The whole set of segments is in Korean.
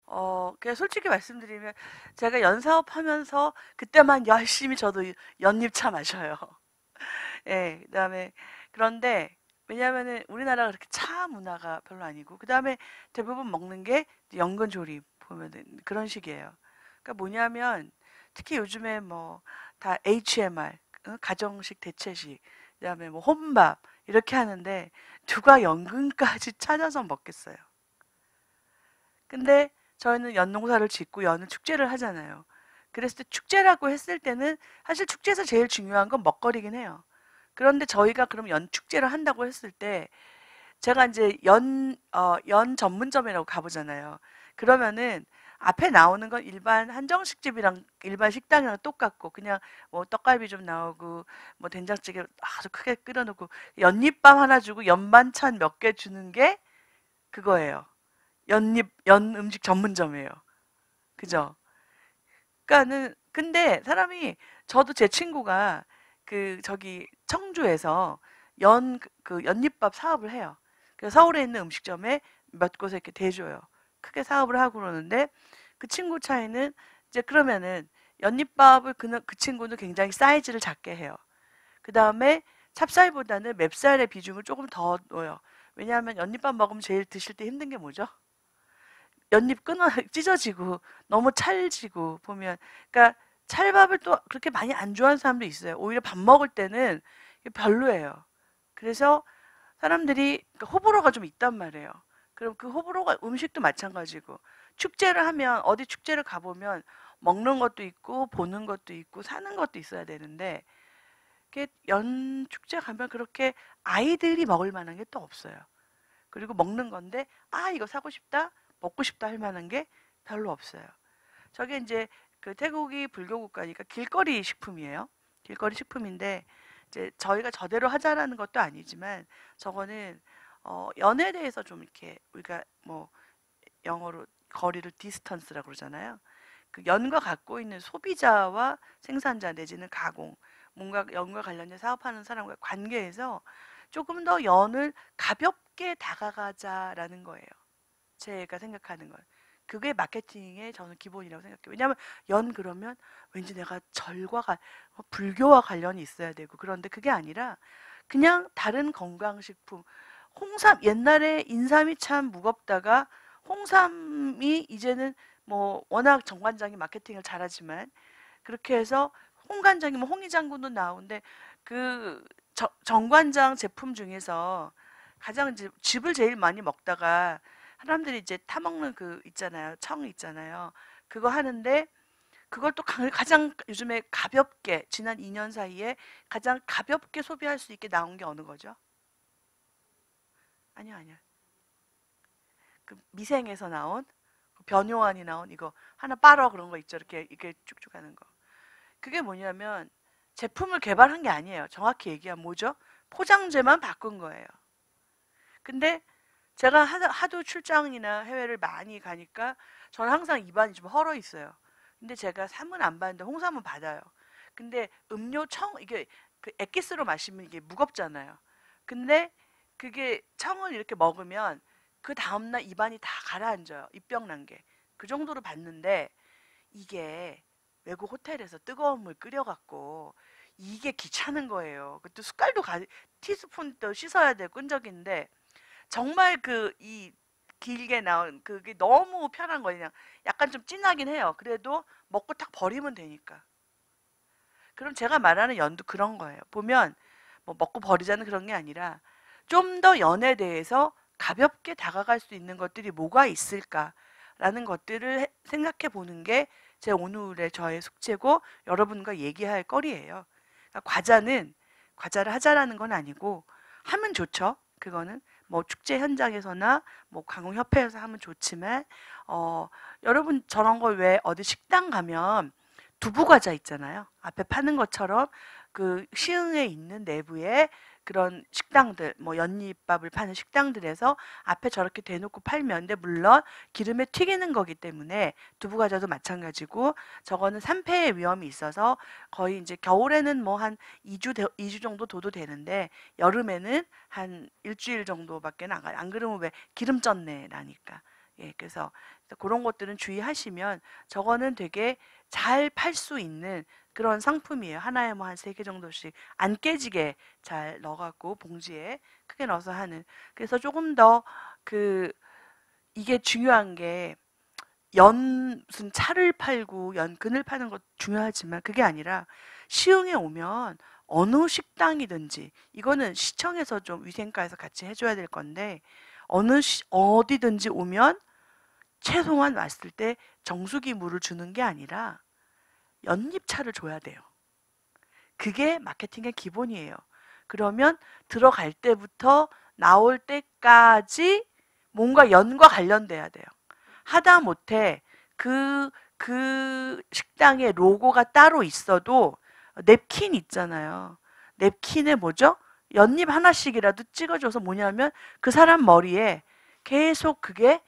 그냥 솔직히 말씀드리면 제가 연사업하면서 그때만 열심히 저도 연잎차 마셔요. 예, 그다음에 그런데 왜냐면은 우리나라가 그렇게 차 문화가 별로 아니고 그다음에 대부분 먹는 게 연근조림 보면은 그런 식이에요. 그러니까 뭐냐면 특히 요즘에 뭐 다 HMR 가정식 대체식 그다음에 뭐 혼밥 이렇게 하는데 누가 연근까지 찾아서 먹겠어요. 근데 저희는 연농사를 짓고 연을 축제를 하잖아요. 그랬을 때 축제라고 했을 때는 사실 축제에서 제일 중요한 건 먹거리긴 해요. 그런데 저희가 그럼 연 축제를 한다고 했을 때 제가 이제 연 전문점이라고 가보잖아요. 그러면은 앞에 나오는 건 일반 한정식집이랑 일반 식당이랑 똑같고 그냥 뭐 떡갈비 좀 나오고 뭐 된장찌개 아주 크게 끓여놓고 연잎밥 하나 주고 연반찬 몇 개 주는 게 그거예요. 연 음식 전문점이에요. 그죠? 그러니까는 근데 사람이 저도 제 친구가 그 저기 청주에서 그 연잎밥 사업을 해요. 그래서 서울에 있는 음식점에 몇 곳에 이렇게 대줘요. 크게 사업을 하고 그러는데 그 친구 차이는 이제 그러면은 연잎밥을 그 친구는 굉장히 사이즈를 작게 해요. 그 다음에 찹쌀보다는 맵쌀의 비중을 조금 더 넣어요. 왜냐하면 연잎밥 먹으면 제일 드실 때 힘든 게 뭐죠? 연잎 끊어 찢어지고 너무 찰지고 보면 그러니까 찰밥을 또 그렇게 많이 안 좋아하는 사람도 있어요. 오히려 밥 먹을 때는 이게 별로예요. 그래서 사람들이 그러니까 호불호가 좀 있단 말이에요. 그럼 그 호불호가 음식도 마찬가지고 축제를 하면 어디 축제를 가보면 먹는 것도 있고 보는 것도 있고 사는 것도 있어야 되는데 그게 연 축제 가면 그렇게 아이들이 먹을 만한 게 또 없어요. 그리고 먹는 건데 아 이거 사고 싶다 먹고 싶다 할 만한 게 별로 없어요. 저게 이제 그 태국이 불교 국가니까 길거리 식품이에요. 길거리 식품인데 이제 저희가 저대로 하자라는 것도 아니지만 저거는 연에 대해서 좀 이렇게 우리가 뭐 영어로 거리를 디스턴스라고 그러잖아요. 그 연과 갖고 있는 소비자와 생산자 내지는 가공 뭔가 연과 관련된 사업하는 사람과 관계에서 조금 더 연을 가볍게 다가가자라는 거예요. 제가 생각하는 건. 그게 마케팅의 저는 기본이라고 생각해요. 왜냐하면 연 그러면 왠지 내가 불교와 관련이 있어야 되고 그런데 그게 아니라 그냥 다른 건강식품 홍삼 옛날에 인삼이 참 무겁다가 홍삼이 이제는 뭐 워낙 정관장이 마케팅을 잘하지만 그렇게 해서 홍간장이면 홍이장군도 나오는데 그 정관장 제품 중에서 가장 이제 즙을 제일 많이 먹다가 사람들이 이제 타먹는 그 있잖아요. 청 있잖아요. 그거 하는데 그걸 또 가장 요즘에 가볍게 지난 2년 사이에 가장 가볍게 소비할 수 있게 나온 게 어느 거죠? 아니요, 아니요. 그 미생에서 나온 그 변요한이 나온 이거 하나 빨어 그런 거 있죠. 이렇게 쭉쭉 하는 거. 그게 뭐냐면 제품을 개발한 게 아니에요. 정확히 얘기하면 뭐죠? 포장재만 바꾼 거예요. 근데 제가 하도 출장이나 해외를 많이 가니까 저는 항상 입안이 좀 헐어 있어요. 근데 제가 삼은 안 받는데 홍삼은 받아요. 근데 이게 그 엑기스로 마시면 이게 무겁잖아요. 근데 그게 청을 이렇게 먹으면 그 다음날 입안이 다 가라앉아요. 입병 난 게. 그 정도로 받는데 이게 외국 호텔에서 뜨거운 물 끓여갖고 이게 귀찮은 거예요. 그것도 티스푼도 씻어야 되고 끈적인데 정말 이 길게 나온 그게 너무 편한 거예요. 그냥 약간 좀 진하긴 해요. 그래도 먹고 딱 버리면 되니까. 그럼 제가 말하는 연도 그런 거예요. 보면 뭐 먹고 버리자는 그런 게 아니라 좀 더 연에 대해서 가볍게 다가갈 수 있는 것들이 뭐가 있을까라는 것들을 생각해 보는 게 제 오늘의 저의 숙제고 여러분과 얘기할 거리예요. 그러니까 과자를 하자라는 건 아니고 하면 좋죠. 그거는 뭐 축제 현장에서나 뭐 관공협회에서 하면 좋지만 어 여러분 저런 걸 왜 어디 식당 가면 두부 과자 있잖아요. 앞에 파는 것처럼 그 시흥에 있는 내부에 그런 식당들, 뭐 연잎밥을 파는 식당들에서 앞에 저렇게 대놓고 팔면, 근데 물론 기름에 튀기는 거기 때문에 두부 과자도 마찬가지고 저거는 산패의 위험이 있어서 거의 이제 겨울에는 뭐 한 2주 정도 둬도 되는데 여름에는 한 일주일 정도밖에 안 가요. 안 그러면 왜 기름 쪘네 나니까. 예, 그래서 그런 것들은 주의하시면 저거는 되게 잘 팔 수 있는 그런 상품이에요. 하나에 뭐 한 3개 정도씩 안 깨지게 잘 넣어갖고 봉지에 크게 넣어서 하는. 그래서 조금 더 그 이게 중요한 게 무슨 차를 팔고 연근을 파는 것도 중요하지만 그게 아니라 시흥에 오면 어느 식당이든지 이거는 시청에서 좀 위생과에서 같이 해줘야 될 건데 어디든지 오면 최소한 왔을 때 정수기 물을 주는 게 아니라 연잎차를 줘야 돼요. 그게 마케팅의 기본이에요. 그러면 들어갈 때부터 나올 때까지 뭔가 연과 관련돼야 돼요. 하다못해 그 식당에 로고가 따로 있어도 냅킨 있잖아요. 냅킨에 뭐죠? 연잎 하나씩이라도 찍어줘서 뭐냐면 그 사람 머리에 계속 그게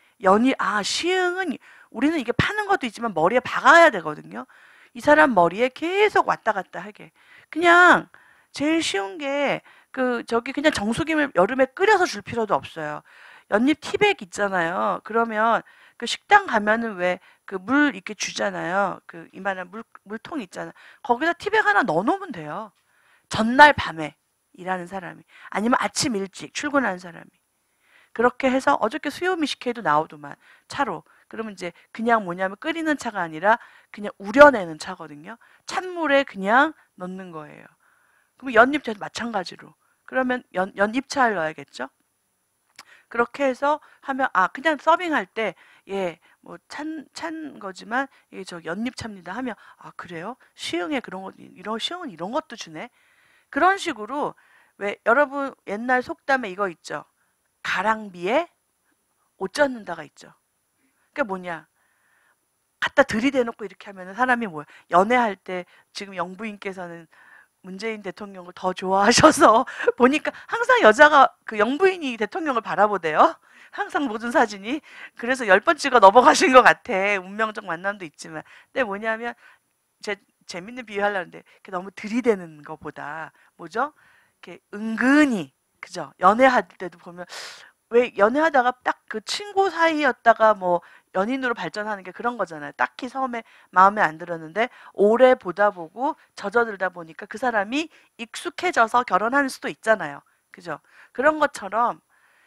시흥은 우리는 이게 파는 것도 있지만 머리에 박아야 되거든요. 이 사람 머리에 계속 왔다 갔다 하게. 그냥 제일 쉬운 게 저기 그냥 정수기를 여름에 끓여서 줄 필요도 없어요. 연잎 티백 있잖아요. 그러면 그 식당 가면은 왜 그 물 이렇게 주잖아요. 그 이만한 물통 있잖아. 거기다 티백 하나 넣어놓으면 돼요. 전날 밤에 일하는 사람이 아니면 아침 일찍 출근하는 사람이 그렇게 해서 어저께 수요미식회도 나오더만 차로. 그러면 이제 그냥 뭐냐면 끓이는 차가 아니라 그냥 우려내는 차거든요. 찬물에 그냥 넣는 거예요. 그럼 연잎차도 마찬가지로. 그러면 연잎차를 넣어야겠죠? 그렇게 해서 하면 그냥 서빙할 때 뭐 찬 거지만 이게 저 연잎차입니다 하면 그래요? 시흥에 그런 거 시흥은 이런 것도 주네. 그런 식으로 왜 여러분 옛날 속담에 이거 있죠. 가랑비에 옷 젖는다가 있죠. 그게 뭐냐? 갖다 들이대놓고 이렇게 하면 사람이 뭐야? 연애할 때 지금 영부인께서는 문재인 대통령을 더 좋아하셔서 보니까 항상 여자가 그 영부인이 대통령을 바라보대요. 항상 모든 사진이. 그래서 10번 찍어 넘어가신 것 같아. 운명적 만남도 있지만. 근데 뭐냐면 재밌는 비유 하려는데 너무 들이대는 것보다 뭐죠? 이렇게 은근히 그죠? 연애할 때도 보면 왜 연애하다가 딱 그 친구 사이였다가 뭐 연인으로 발전하는 게 그런 거잖아요. 딱히 처음에 마음에 안 들었는데 오래 보다 보고 젖어들다 보니까 그 사람이 익숙해져서 결혼할 수도 있잖아요. 그죠? 그런 것처럼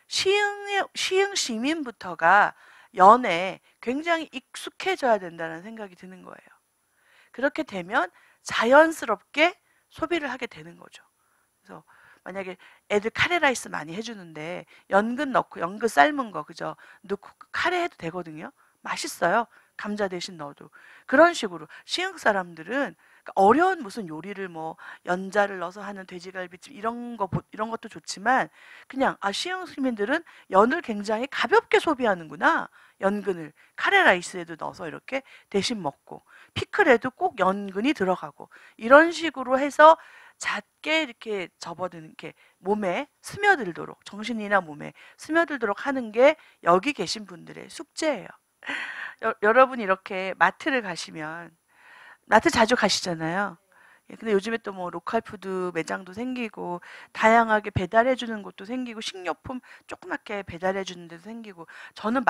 시흥 시민부터가 연애에 굉장히 익숙해져야 된다는 생각이 드는 거예요. 그렇게 되면 자연스럽게 소비를 하게 되는 거죠. 그래서 만약에 애들 카레 라이스 많이 해주는데 연근 넣고 연근 삶은 거 그죠? 넣고 카레 해도 되거든요. 맛있어요. 감자 대신 넣어도. 그런 식으로 시흥 사람들은 어려운 무슨 요리를 뭐 연자를 넣어서 하는 돼지갈비찜 이런 것도 좋지만 그냥 시흥 시민들은 연을 굉장히 가볍게 소비하는구나. 연근을 카레 라이스에도 넣어서 이렇게 대신 먹고 피클에도 꼭 연근이 들어가고 이런 식으로 해서 잦게 이렇게 접어드는 게 몸에 스며들도록 정신이나 몸에 스며들도록 하는 게 여기 계신 분들의 숙제예요. 여러분이 이렇게 마트를 가시면 마트 자주 가시잖아요. 근데 요즘에 또 뭐 로컬푸드 매장도 생기고 다양하게 배달해 주는 곳도 생기고 식료품 조그맣게 배달해 주는 데도 생기고 저는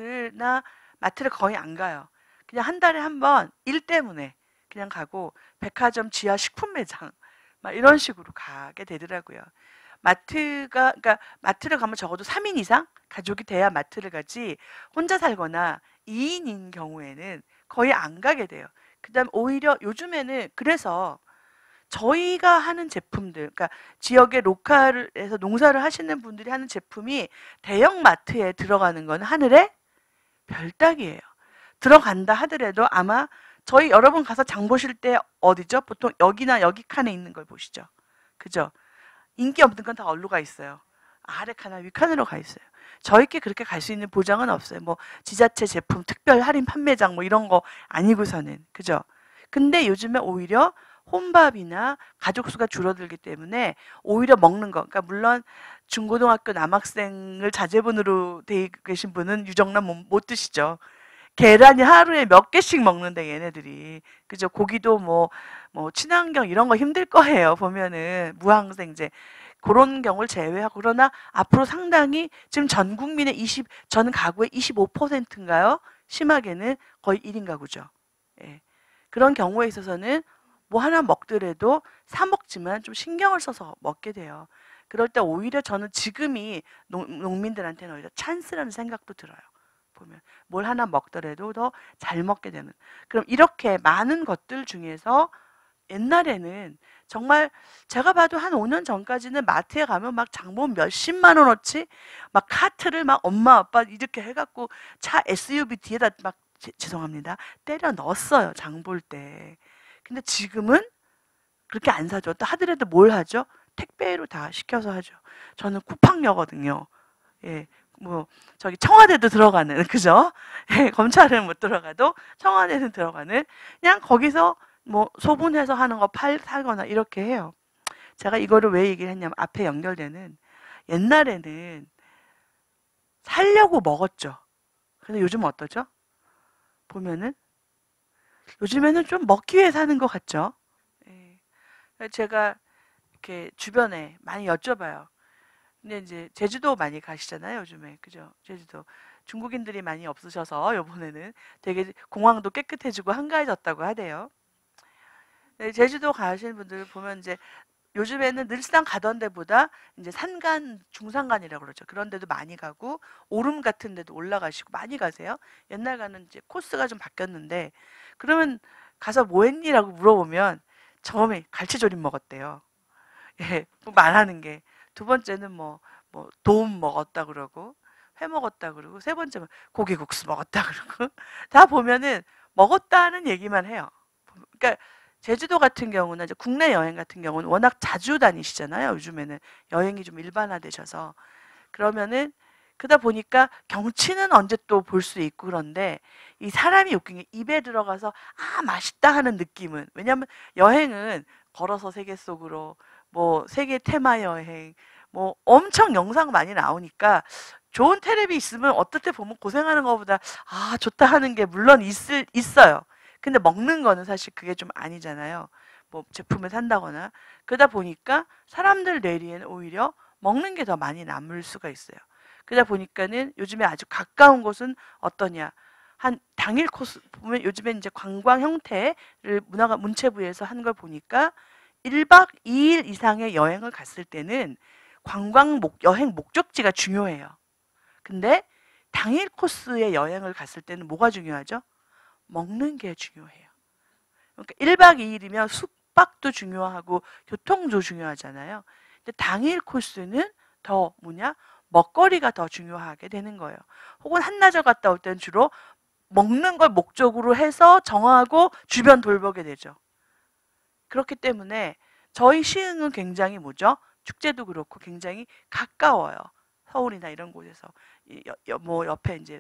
마트를 거의 안 가요. 그냥 한 달에 한 번 일 때문에 그냥 가고 백화점 지하 식품 매장 막 이런 식으로 가게 되더라고요. 그러니까 마트를 가면 적어도 3인 이상 가족이 돼야 마트를 가지 혼자 살거나 2인인 경우에는 거의 안 가게 돼요. 그다음 오히려 요즘에는 그래서 저희가 하는 제품들, 그러니까 지역의 로컬에서 농사를 하시는 분들이 하는 제품이 대형 마트에 들어가는 건 하늘의 별따기예요. 들어간다 하더라도 아마 저희 여러분 가서 장 보실 때 어디죠? 보통 여기나 여기 칸에 있는 걸 보시죠. 그죠? 인기 없는 건 다 어디로 가 있어요? 아래 칸이나 위 칸으로 가 있어요. 저희께 그렇게 갈 수 있는 보장은 없어요. 뭐 지자체 제품 특별 할인 판매장 뭐 이런 거 아니고서는. 그죠? 근데 요즘에 오히려 혼밥이나 가족 수가 줄어들기 때문에 오히려 먹는 거. 그러니까 물론 중고등학교 남학생을 자제분으로 돼 계신 분은 유정란 못 드시죠. 계란이 하루에 몇 개씩 먹는데 얘네들이. 그죠? 고기도 뭐 친환경 이런 거 힘들 거예요. 보면은 무항생제. 그런 경우를 제외하고, 그러나 앞으로 상당히 지금 전 국민의 전 가구의 25%인가요? 심하게는 거의 1인 가구죠. 예. 그런 경우에 있어서는 뭐 하나 먹더라도 사 먹지만 좀 신경을 써서 먹게 돼요. 그럴 때 오히려 저는 지금이 농민들한테는 오히려 찬스라는 생각도 들어요. 보면 뭘 하나 먹더라도 더 잘 먹게 되는. 그럼 이렇게 많은 것들 중에서 옛날에는 정말 제가 봐도 한 5년 전까지는 마트에 가면 막 장본 몇십만 원어치 막 카트를 막 엄마 아빠 이렇게 해갖고 차 SUV 뒤에다 막 죄송합니다. 때려 넣었어요. 장 볼 때. 근데 지금은 그렇게 안 사죠. 또 하더라도 뭘 하죠? 택배로 다 시켜서 하죠. 저는 쿠팡녀거든요. 예, 뭐 저기 청와대도 들어가는 그죠? 예, 검찰은 못 들어가도 청와대는 들어가는 그냥 거기서 뭐 소분해서 하는 거 사거나 이렇게 해요. 제가 이거를 왜 얘기를 했냐면 앞에 연결되는 옛날에는 살려고 먹었죠. 근데 요즘은 어떠죠? 보면은 요즘에는 좀 먹기 위해 사는 것 같죠? 예. 제가 이렇게 주변에 많이 여쭤봐요. 근데 이제 제주도 많이 가시잖아요, 요즘에. 그죠? 제주도. 중국인들이 많이 없으셔서 요번에는 되게 공항도 깨끗해지고 한가해졌다고 하대요. 네, 제주도 가시는 분들 보면 이제 요즘에는 늘상 가던 데보다 이제 산간, 중산간이라고 그러죠. 그런 데도 많이 가고 오름 같은 데도 올라가시고 많이 가세요. 옛날과는 이제 코스가 좀 바뀌었는데 그러면 가서 뭐 했니라고 물어보면 처음에 갈치조림 먹었대요. 예, 뭐 말하는 게. 두 번째는 도움 먹었다 그러고, 회 먹었다 그러고, 세 번째는 고기국수 먹었다 그러고, 다 보면은 먹었다는 얘기만 해요. 그러니까 제주도 같은 경우는 이제 국내 여행 같은 경우는 워낙 자주 다니시잖아요. 요즘에는 여행이 좀 일반화되셔서. 그러면은 그러다 보니까 경치는 언제 또 볼 수 있고 그런데 이 사람이 웃긴 게 입에 들어가서 아 맛있다 하는 느낌은 왜냐하면 여행은 걸어서 세계 속으로 뭐 세계 테마 여행 뭐 엄청 영상 많이 나오니까 좋은 테레비 있으면 어떨 때 보면 고생하는 것보다 아 좋다 하는 게 물론 있어요. 근데 먹는 거는 사실 그게 좀 아니잖아요. 뭐 제품을 산다거나 그러다 보니까 사람들 뇌리에는 오히려 먹는 게 더 많이 남을 수가 있어요. 그러다 보니까는 요즘에 아주 가까운 곳은 어떠냐. 한 당일 코스 보면 요즘에 이제 관광 형태를 문체부에서 한 걸 보니까 1박 2일 이상의 여행을 갔을 때는 여행 목적지가 중요해요. 근데 당일 코스의 여행을 갔을 때는 뭐가 중요하죠? 먹는 게 중요해요. 그러니까 1박 2일이면 숙박도 중요하고 교통도 중요하잖아요. 근데 당일 코스는 더 먹거리가 더 중요하게 되는 거예요. 혹은 한나절 갔다 올 때는 주로 먹는 걸 목적으로 해서 정하고 주변 돌보게 되죠. 그렇기 때문에 저희 시흥은 굉장히 축제도 그렇고 굉장히 가까워요. 서울이나 이런 곳에서 뭐 옆에 이제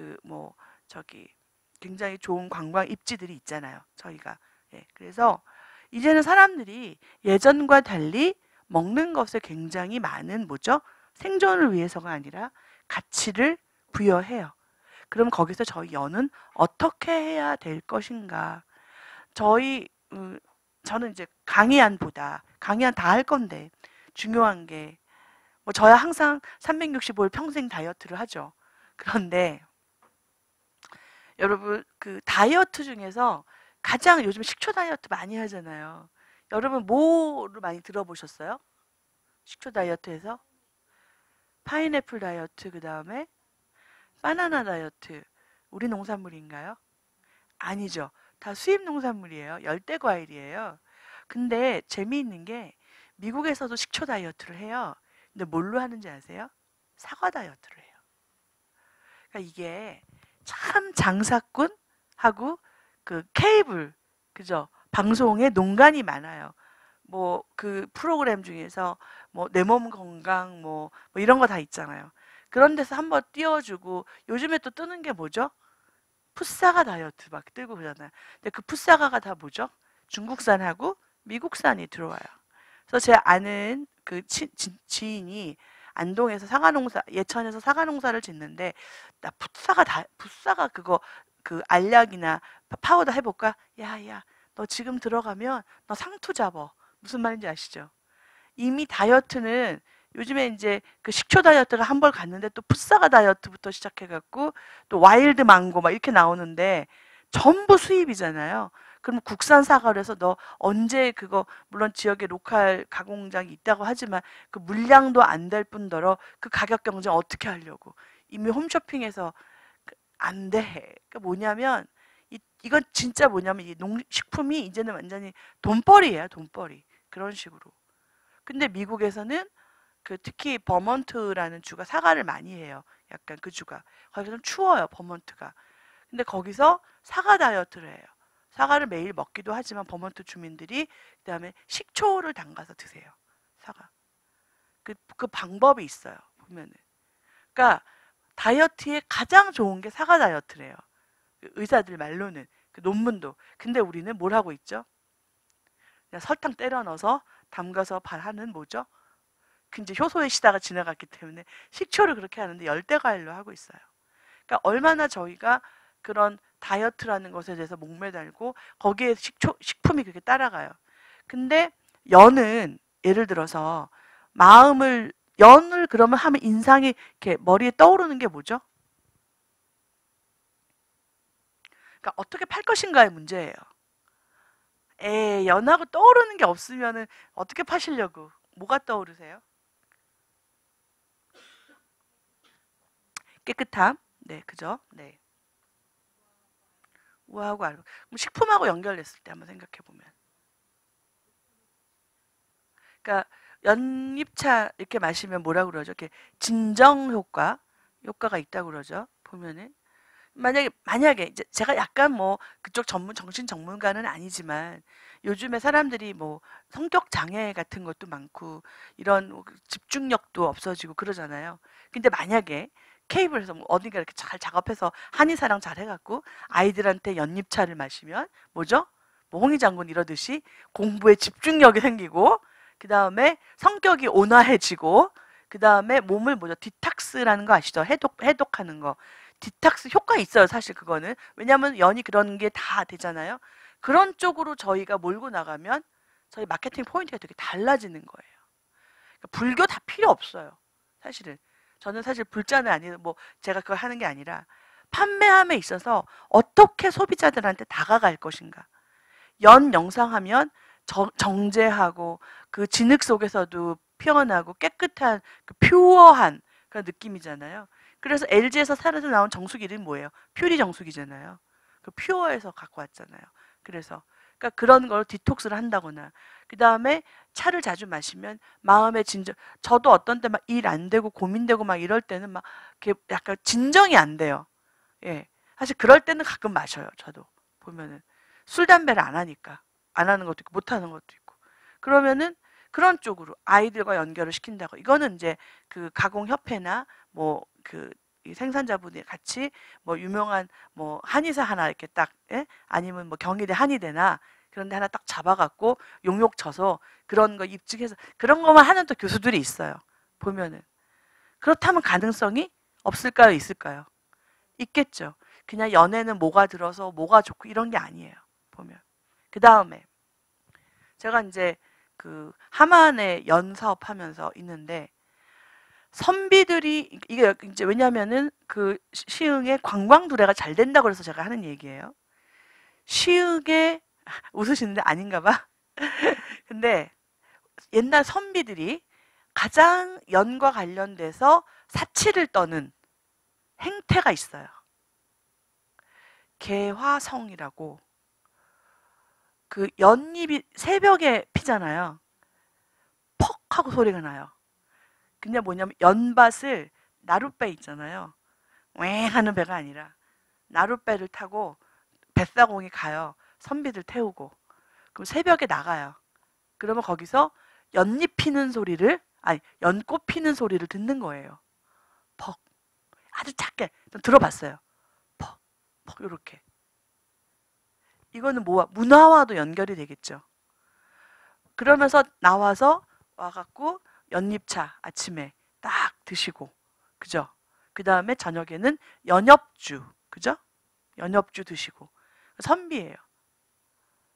저기 굉장히 좋은 관광 입지들이 있잖아요. 저희가 그래서 이제는 사람들이 예전과 달리 먹는 것에 굉장히 많은 생존을 위해서가 아니라 가치를 부여해요. 그럼 거기서 저희 연은 어떻게 해야 될 것인가? 저희 저는 이제 강의안 다 할 건데 중요한 게 저야 항상 365일 평생 다이어트를 하죠. 그런데 여러분 그 다이어트 중에서 가장 요즘 식초 다이어트 많이 하잖아요. 여러분 뭐를 많이 들어보셨어요? 식초 다이어트에서 파인애플 다이어트 그다음에 바나나 다이어트 우리 농산물인가요? 아니죠. 다 수입 농산물이에요. 열대 과일이에요. 근데 재미있는 게 미국에서도 식초 다이어트를 해요. 근데 뭘로 하는지 아세요? 사과 다이어트를 해요. 그러니까 이게 참 장사꾼하고 그 케이블 그죠? 방송에 농간이 많아요. 뭐 그 프로그램 중에서 뭐 내 몸 건강 뭐 이런 거 다 있잖아요. 그런 데서 한번 띄워주고 요즘에 또 뜨는 게 뭐죠? 풋사과 다이어트 막 뜨고 그러잖아요. 근데 그 풋사과가 다 중국산하고 미국산이 들어와요. 그래서 제 아는 그 지인이 안동에서 예천에서 사과 농사를 짓는데 나 풋사과 그거 그 알약이나 파우더 해볼까? 야야 너 지금 들어가면 너 상투 잡어. 무슨 말인지 아시죠? 이미 다이어트는 요즘에 이제 그 식초 다이어트가 한 번 갔는데 또 풋사과 다이어트부터 시작해갖고 또 와일드 망고 막 이렇게 나오는데 전부 수입이잖아요. 그럼 국산 사과를 해서 너 언제 그거 물론 지역에 로컬 가공장이 있다고 하지만 그 물량도 안 될 뿐더러 그 가격 경쟁 어떻게 하려고 이미 홈쇼핑에서 안 돼. 그러니까 뭐냐면 이건 진짜 뭐냐면 이 농식품이 이제는 완전히 돈벌이에요, 돈벌이. 그런 식으로. 근데 미국에서는 그 특히 버몬트라는 주가 사과를 많이 해요. 약간 그 주가. 거기가 좀 추워요, 버몬트가. 근데 거기서 사과 다이어트를 해요. 사과를 매일 먹기도 하지만 버몬트 주민들이 그다음에 식초를 담가서 드세요. 사과. 그 방법이 있어요. 보면은. 그러니까 다이어트에 가장 좋은 게 사과 다이어트래요. 그 의사들 말로는 그 논문도. 근데 우리는 뭘 하고 있죠? 그냥 설탕 때려 넣어서 담가서 발하는 뭐죠? 그 이제 효소의 시다가 지나갔기 때문에 식초를 그렇게 하는데 열대과일로 하고 있어요. 그러니까 얼마나 저희가 그런 다이어트라는 것에 대해서 목매달고 거기에 식품이 그렇게 따라가요. 근데 연은 예를 들어서 연을 그러면 하면 인상이 이렇게 머리에 떠오르는 게 뭐죠? 그러니까 어떻게 팔 것인가의 문제예요. 연하고 떠오르는 게 없으면은 어떻게 파시려고? 뭐가 떠오르세요? 깨끗함. 네, 그죠? 네. 우아하고 아름. 그럼 식품하고 연결됐을 때 한번 생각해 보면. 그러니까 연잎차 이렇게 마시면 뭐라 그러죠? 이렇게 진정 효과가 있다고 그러죠. 보면은 만약에 이제 제가 약간 뭐 그쪽 정신 전문가는 아니지만 요즘에 사람들이 뭐 성격 장애 같은 것도 많고 이런 뭐 집중력도 없어지고 그러잖아요. 근데 만약에 케이블에서 뭐 어딘가 이렇게 잘 작업해서 한의사랑 잘 해갖고 아이들한테 연잎차를 마시면 뭐죠? 뭐 홍희 장군 이러듯이 공부에 집중력이 생기고 그 다음에 성격이 온화해지고 그 다음에 몸을 뭐죠? 디탁스라는 거 아시죠? 해독하는 거. 디탁스 효과 있어요, 사실 그거는. 왜냐하면 연이 그런 게 다 되잖아요. 그런 쪽으로 저희가 몰고 나가면 저희 마케팅 포인트가 되게 달라지는 거예요. 그러니까 불교 다 필요 없어요. 사실은. 저는 사실 불자는 아니고 뭐 제가 그걸 하는 게 아니라 판매함에 있어서 어떻게 소비자들한테 다가갈 것인가. 연 영상하면 정제하고 그 진흙 속에서도 피어나고 깨끗한 그 퓨어한 그런 느낌이잖아요. 그래서 LG에서 살아서 나온 정수기 이름이 뭐예요? 퓨리 정수기잖아요. 그 퓨어에서 갖고 왔잖아요. 그래서 그러니까 그런 걸 디톡스를 한다거나 그 다음에 차를 자주 마시면 마음의 진정. 저도 어떤 때 막 일 안 되고 고민되고 막 이럴 때는 막 이렇게 약간 진정이 안 돼요. 예, 사실 그럴 때는 가끔 마셔요. 저도 보면은 술 담배를 안 하니까 안 하는 것도 있고 못 하는 것도 있고 그러면은 그런 쪽으로 아이들과 연결을 시킨다고. 이거는 이제 그 가공협회나 뭐 그 생산자분이 같이 뭐 유명한 뭐 한의사 하나 이렇게 딱 아니면 뭐 경희대 한의대나 그런 데 하나 딱 잡아갖고 용역 쳐서 그런 거 입증해서 그런 것만 하는 또 교수들이 있어요. 보면은 그렇다면 가능성이 없을까요? 있을까요? 있겠죠. 그냥 연애는 뭐가 들어서 뭐가 좋고 이런 게 아니에요. 보면. 그 다음에 제가 이제 그 하만에 연 사업하면서 있는데 선비들이 이게 이제 왜냐면은 그 시흥에 관광 도래가 잘 된다고 그래서 제가 하는 얘기예요. 시흥에 웃으시는데 아닌가 봐. 근데 옛날 선비들이 가장 연과 관련돼서 사치를 떠는 행태가 있어요. 개화성이라고 그 연잎이 새벽에 피잖아요. 퍽 하고 소리가 나요. 근데 뭐냐면 연밭을 나룻배 있잖아요. 왱 하는 배가 아니라 나룻배를 타고 뱃사공이 가요. 선비들 태우고. 그럼 새벽에 나가요. 그러면 거기서 연잎 피는 소리를 아니 연꽃 피는 소리를 듣는 거예요. 퍽. 아주 작게 좀 들어봤어요. 퍽. 퍽 요렇게. 이거는 뭐와 문화와도 연결이 되겠죠. 그러면서 나와서 와갖고 연잎차 아침에 딱 드시고 그죠? 그 다음에 저녁에는 연엽주 그죠? 연엽주 드시고 선비예요.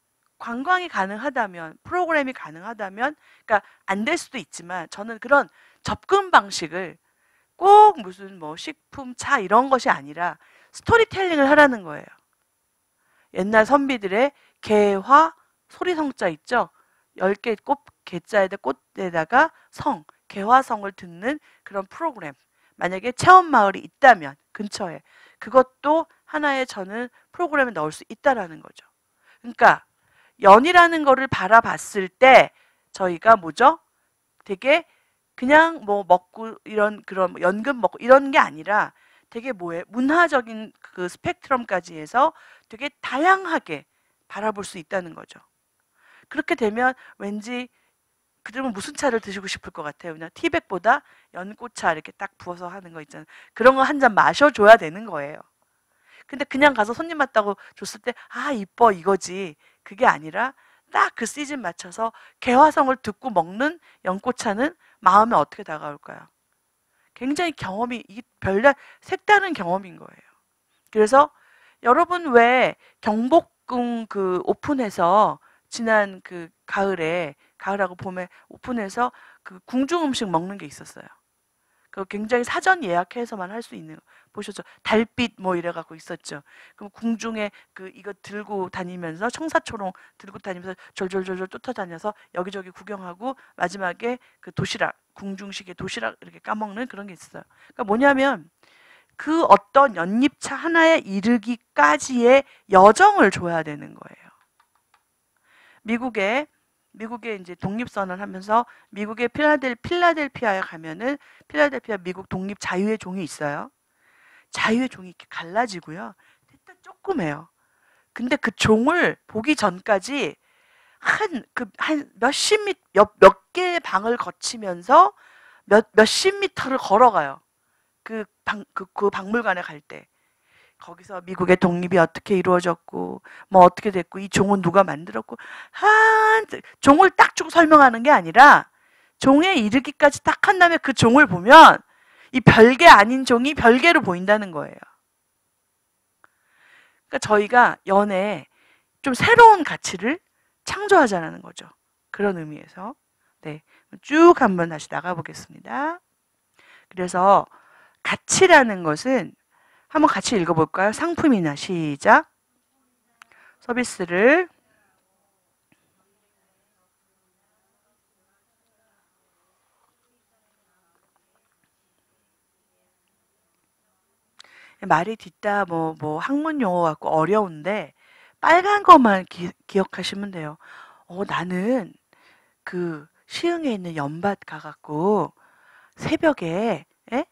관광이 가능하다면, 프로그램이 가능하다면, 그러니까 안 될 수도 있지만 저는 그런 접근 방식을 꼭 무슨 뭐 식품, 차 이런 것이 아니라 스토리텔링을 하라는 거예요. 옛날 선비들의 개화 소리성자 있죠? 10개 꽃, 개자에다 꽃에다가 성, 개화성을 듣는 그런 프로그램. 만약에 체험마을이 있다면 근처에 그것도 하나의 저는 프로그램에 넣을 수 있다라는 거죠. 그러니까 연이라는 거를 바라봤을 때 저희가 뭐죠? 되게 그냥 뭐 먹고 이런 그런 연금 먹고 이런 게 아니라 되게 뭐에 문화적인 그 스펙트럼까지 해서 되게 다양하게 바라볼 수 있다는 거죠. 그렇게 되면 왠지 그러면 무슨 차를 드시고 싶을 것 같아요? 그냥 티백보다 연꽃차 이렇게 딱 부어서 하는 거 있잖아요. 그런 거 한 잔 마셔줘야 되는 거예요. 근데 그냥 가서 손님 맞다고 줬을 때, 아, 이뻐, 이거지. 그게 아니라 딱 그 시즌 맞춰서 개화성을 듣고 먹는 연꽃차는 마음에 어떻게 다가올까요? 굉장히 경험이, 색다른 경험인 거예요. 그래서 여러분 왜 경복궁 그 오픈해서 지난 그 가을하고 봄에 오픈해서 그 궁중 음식 먹는 게 있었어요. 그 굉장히 사전 예약해서만 할 수 있는 거 보셨죠? 달빛 뭐 이래갖고 있었죠. 그럼 궁중에 그 이거 들고 다니면서 청사초롱 들고 다니면서 졸졸졸졸 쫓아다녀서 여기저기 구경하고 마지막에 그 도시락 궁중식의 도시락 이렇게 까먹는 그런 게 있어요. 그러니까 뭐냐면 그 어떤 연잎차 하나에 이르기까지의 여정을 줘야 되는 거예요. 미국에 이제 독립선언을 하면서 미국의 필라델피아에 가면은 필라델피아 미국 독립 자유의 종이 있어요. 자유의 종이 이렇게 갈라지고요. 일단 조그매요. 근데 그 종을 보기 전까지 한 몇 개의 방을 거치면서 몇십 미터를 걸어가요. 그 박물관에 갈 때. 거기서 미국의 독립이 어떻게 이루어졌고 뭐 어떻게 됐고 이 종은 누가 만들었고 종을 딱 쭉 설명하는 게 아니라 종에 이르기까지 딱 한 다음에 그 종을 보면 이 별개 아닌 종이 별개로 보인다는 거예요. 그러니까 저희가 연애에 좀 새로운 가치를 창조하자는 거죠. 그런 의미에서 네, 쭉 한번 다시 나가보겠습니다. 그래서 가치라는 것은 한번 같이 읽어볼까요? 상품이나 시작. 서비스를 말이 뒷다 뭐 학문 용어 같고 어려운데 빨간 것만 기억하시면 돼요. 나는 그 시흥에 있는 연밭 가갖고 새벽에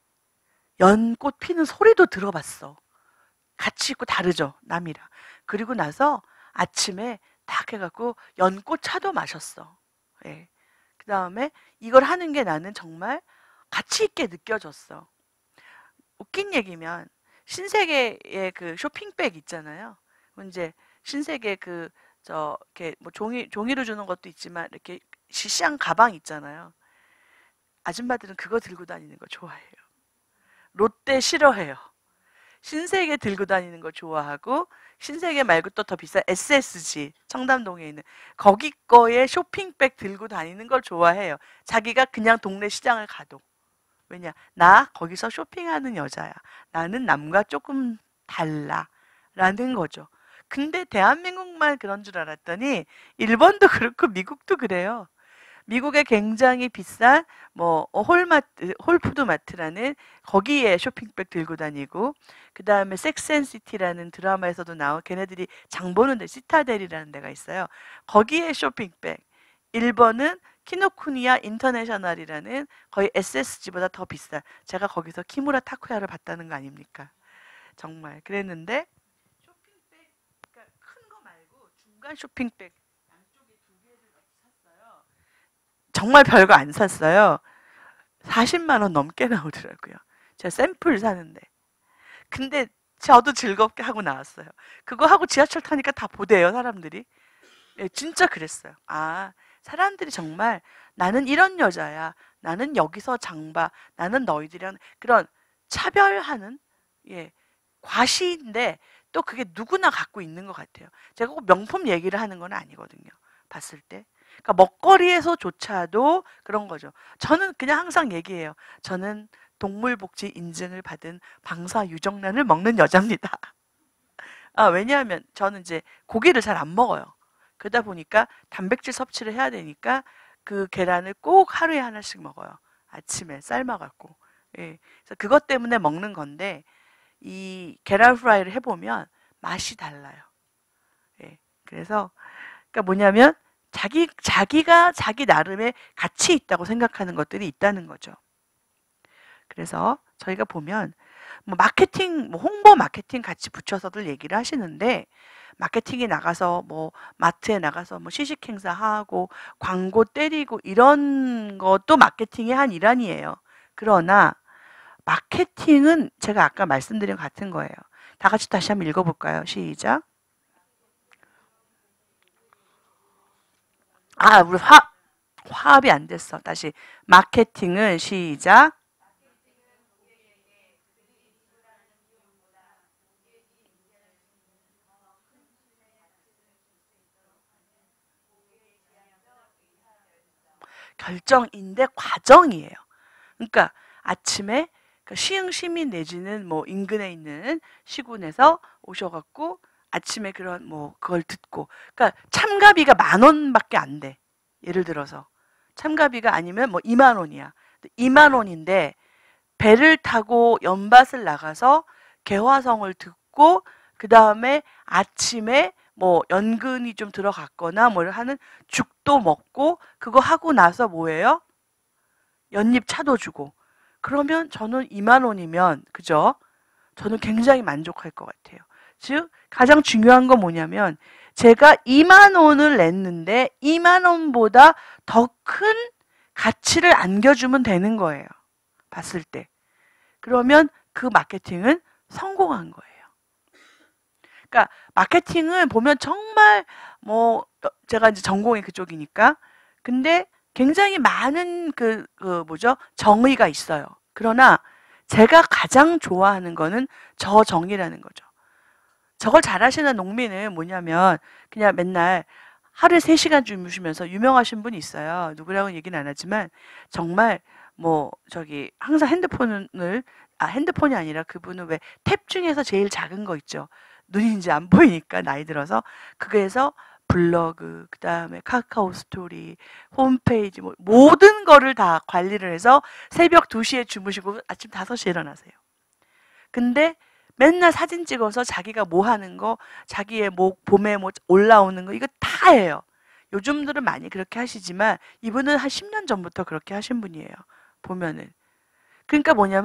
연꽃 피는 소리도 들어봤어. 같이 있고 다르죠, 남이랑. 그리고 나서 아침에 딱 해갖고 연꽃 차도 마셨어. 예. 그 다음에 이걸 하는 게 나는 정말 가치 있게 느껴졌어. 웃긴 얘기면 신세계의 그 쇼핑백 있잖아요. 이제 신세계 이렇게 뭐 종이로 주는 것도 있지만 이렇게 시시한 가방 있잖아요. 아줌마들은 그거 들고 다니는 거 좋아해요. 롯데 싫어해요. 신세계 들고 다니는 거 좋아하고 신세계 말고 또 더 비싼 SSG 청담동에 있는 거기 거에 쇼핑백 들고 다니는 걸 좋아해요. 자기가 그냥 동네 시장을 가도. 왜냐? 나 거기서 쇼핑하는 여자야. 나는 남과 조금 달라. 라는 거죠. 근데 대한민국만 그런 줄 알았더니 일본도 그렇고 미국도 그래요. 미국의 굉장히 비싼 뭐 홀푸드마트라는 거기에 쇼핑백 들고 다니고 그 다음에 섹스앤시티라는 드라마에서도 나온 걔네들이 장 보는 데 시타델이라는 데가 있어요. 거기에 쇼핑백. 일본은 키노쿠니야 인터내셔널이라는 거의 SSG보다 더 비싼 제가 거기서 키무라 타쿠야를 봤다는 거 아닙니까? 정말 그랬는데 쇼핑백 그러니까 큰 거 말고 중간 쇼핑백 양쪽에 두 개를 샀어요. 정말 별거 안 샀어요. 40만 원 넘게 나오더라고요. 제가 샘플 사는데. 근데 저도 즐겁게 하고 나왔어요. 그거 하고 지하철 타니까 다 보대요, 사람들이. 예, 진짜 그랬어요. 아, 사람들이 정말 나는 이런 여자야. 나는 여기서 장봐. 나는 너희들이랑 그런 차별하는 예, 과시인데 또 그게 누구나 갖고 있는 것 같아요. 제가 꼭 명품 얘기를 하는 건 아니거든요. 봤을 때. 그러니까 먹거리에서조차도 그런 거죠. 저는 그냥 항상 얘기해요. 저는 동물복지 인증을 받은 방사 유정란을 먹는 여자입니다. 아, 왜냐하면 저는 이제 고기를 잘 안 먹어요. 그러다 보니까 단백질 섭취를 해야 되니까 그 계란을 꼭 하루에 하나씩 먹어요. 아침에 삶아갖고. 예. 그래서 그것 때문에 먹는 건데, 이 계란 프라이를 해보면 맛이 달라요. 예. 그래서, 그러니까 뭐냐면, 자기가 자기 나름의 가치 있다고 생각하는 것들이 있다는 거죠. 그래서 저희가 보면, 뭐 마케팅, 뭐 홍보 마케팅 같이 붙여서들 얘기를 하시는데, 마케팅에 나가서 뭐 마트에 나가서 뭐 시식 행사하고 광고 때리고 이런 것도 마케팅의 한 일환이에요. 그러나 마케팅은 제가 아까 말씀드린 것 같은 거예요. 다 같이 다시 한번 읽어볼까요? 시작. 아, 우리 화합이 안 됐어. 다시. 마케팅은 시작. 결정인데 과정이에요. 그러니까 아침에 그 시흥시민 내지는 뭐 인근에 있는 시군에서 오셔갖고 아침에 그런 뭐 그걸 듣고, 그러니까 참가비가 10,000원밖에 안 돼. 예를 들어서 참가비가 아니면 뭐 20,000원이야. 20,000원인데 배를 타고 연밭을 나가서 개화성을 듣고 그 다음에 아침에 뭐 연근이 좀 들어갔거나 뭐 하는 죽도 먹고 그거 하고 나서 뭐예요? 연잎 차도 주고. 그러면 저는 20,000원이면 그죠? 저는 굉장히 만족할 것 같아요. 즉 가장 중요한 건 뭐냐면 제가 20,000원을 냈는데 20,000원보다 더 큰 가치를 안겨주면 되는 거예요. 봤을 때. 그러면 그 마케팅은 성공한 거예요. 그러니까 마케팅을 보면 정말 뭐 제가 이제 전공이 그쪽이니까 근데 굉장히 많은 그 뭐죠? 정의가 있어요. 그러나 제가 가장 좋아하는 거는 저정의라는 거죠. 저걸 잘하시는 농민은 뭐냐면 그냥 맨날 하루에 3시간 주무시면서 유명하신 분이 있어요. 누구라고는 얘기는 안 하지만 정말 뭐 저기 항상 핸드폰이 아니라 그분은 왜 탭 중에서 제일 작은 거 있죠. 눈이 이제 안 보이니까 나이 들어서 그거에서 블로그, 그다음에 카카오 스토리, 홈페이지 뭐 모든 거를 다 관리를 해서 새벽 2시에 주무시고 아침 5시에 일어나세요. 근데 맨날 사진 찍어서 자기가 뭐 하는 거, 자기의 뭐 봄에 뭐 올라오는 거 이거 다 해요. 요즘들은 많이 그렇게 하시지만 이분은 한 10년 전부터 그렇게 하신 분이에요. 보면은. 그러니까 뭐냐면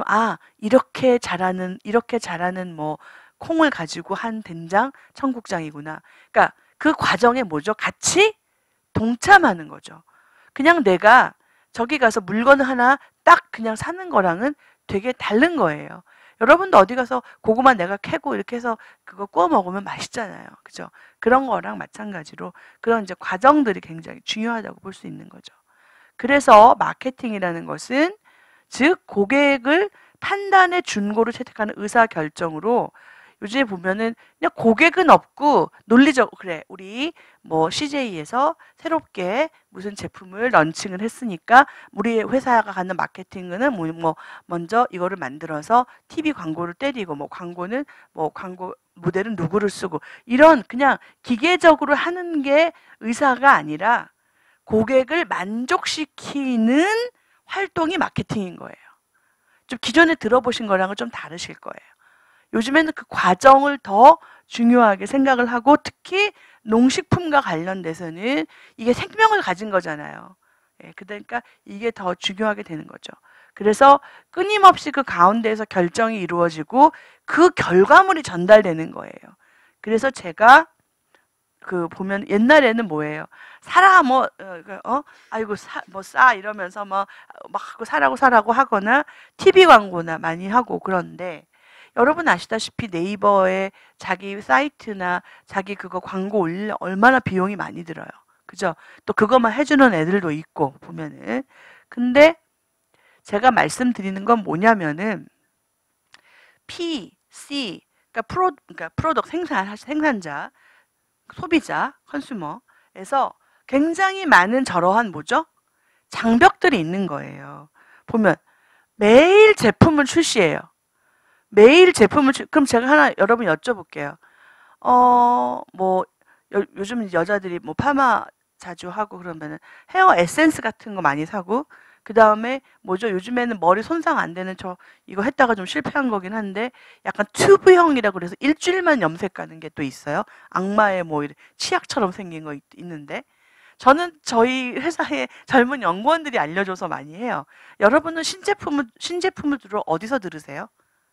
이렇게 잘하는 뭐 콩을 가지고 한 된장 청국장이구나. 그러니까 그 과정에 뭐죠? 같이 동참하는 거죠. 그냥 내가 저기 가서 물건 하나 딱 그냥 사는 거랑은 되게 다른 거예요. 여러분도 어디 가서 고구마 내가 캐고 이렇게 해서 그거 구워 먹으면 맛있잖아요. 그죠? 그런 거랑 마찬가지로 그런 이제 과정들이 굉장히 중요하다고 볼 수 있는 거죠. 그래서 마케팅이라는 것은 즉 고객을 판단의 준고를 채택하는 의사 결정으로 요즘에 보면은 그냥 고객은 없고 논리적 그래 우리 뭐 CJ에서 새롭게 무슨 제품을 런칭을 했으니까 우리 회사가 갖는 마케팅은 뭐 먼저 이거를 만들어서 TV 광고를 때리고 뭐 광고는 뭐 광고 모델은 누구를 쓰고 이런 그냥 기계적으로 하는 게 의사가 아니라 고객을 만족시키는 활동이 마케팅인 거예요. 좀 기존에 들어보신 거랑은 좀 다르실 거예요. 요즘에는 그 과정을 더 중요하게 생각을 하고 특히 농식품과 관련돼서는 이게 생명을 가진 거잖아요. 예, 그러니까 이게 더 중요하게 되는 거죠. 그래서 끊임없이 그 가운데에서 결정이 이루어지고 그 결과물이 전달되는 거예요. 그래서 제가 그 보면 옛날에는 뭐예요? 사라 아이고 뭐 싸 이러면서 막 사라고 하거나 TV 광고나 많이 하고 그런데 여러분 아시다시피 네이버에 자기 사이트나 자기 그거 광고 올리려 얼마나 비용이 많이 들어요. 그죠? 또 그것만 해주는 애들도 있고 보면은 근데 제가 말씀드리는 건 뭐냐면은 P, C 그러니까 프로덕트 생산자, 소비자, 컨슈머에서 굉장히 많은 저러한 뭐죠? 장벽들이 있는 거예요. 보면 매일 제품을 출시해요. 매일 제품을 그럼 제가 하나 여러분 여쭤볼게요. 뭐 요즘 여자들이 뭐 파마 자주 하고 그러면은 헤어 에센스 같은 거 많이 사고 그 다음에 뭐죠? 요즘에는 머리 손상 안 되는 저 이거 했다가 좀 실패한 거긴 한데 약간 튜브형이라 그래서 일주일만 염색 가는 게 또 있어요. 악마의 뭐 치약처럼 생긴 거 있는데 저는 저희 회사의 젊은 연구원들이 알려줘서 많이 해요. 여러분은 신제품을 주로 어디서 들으세요?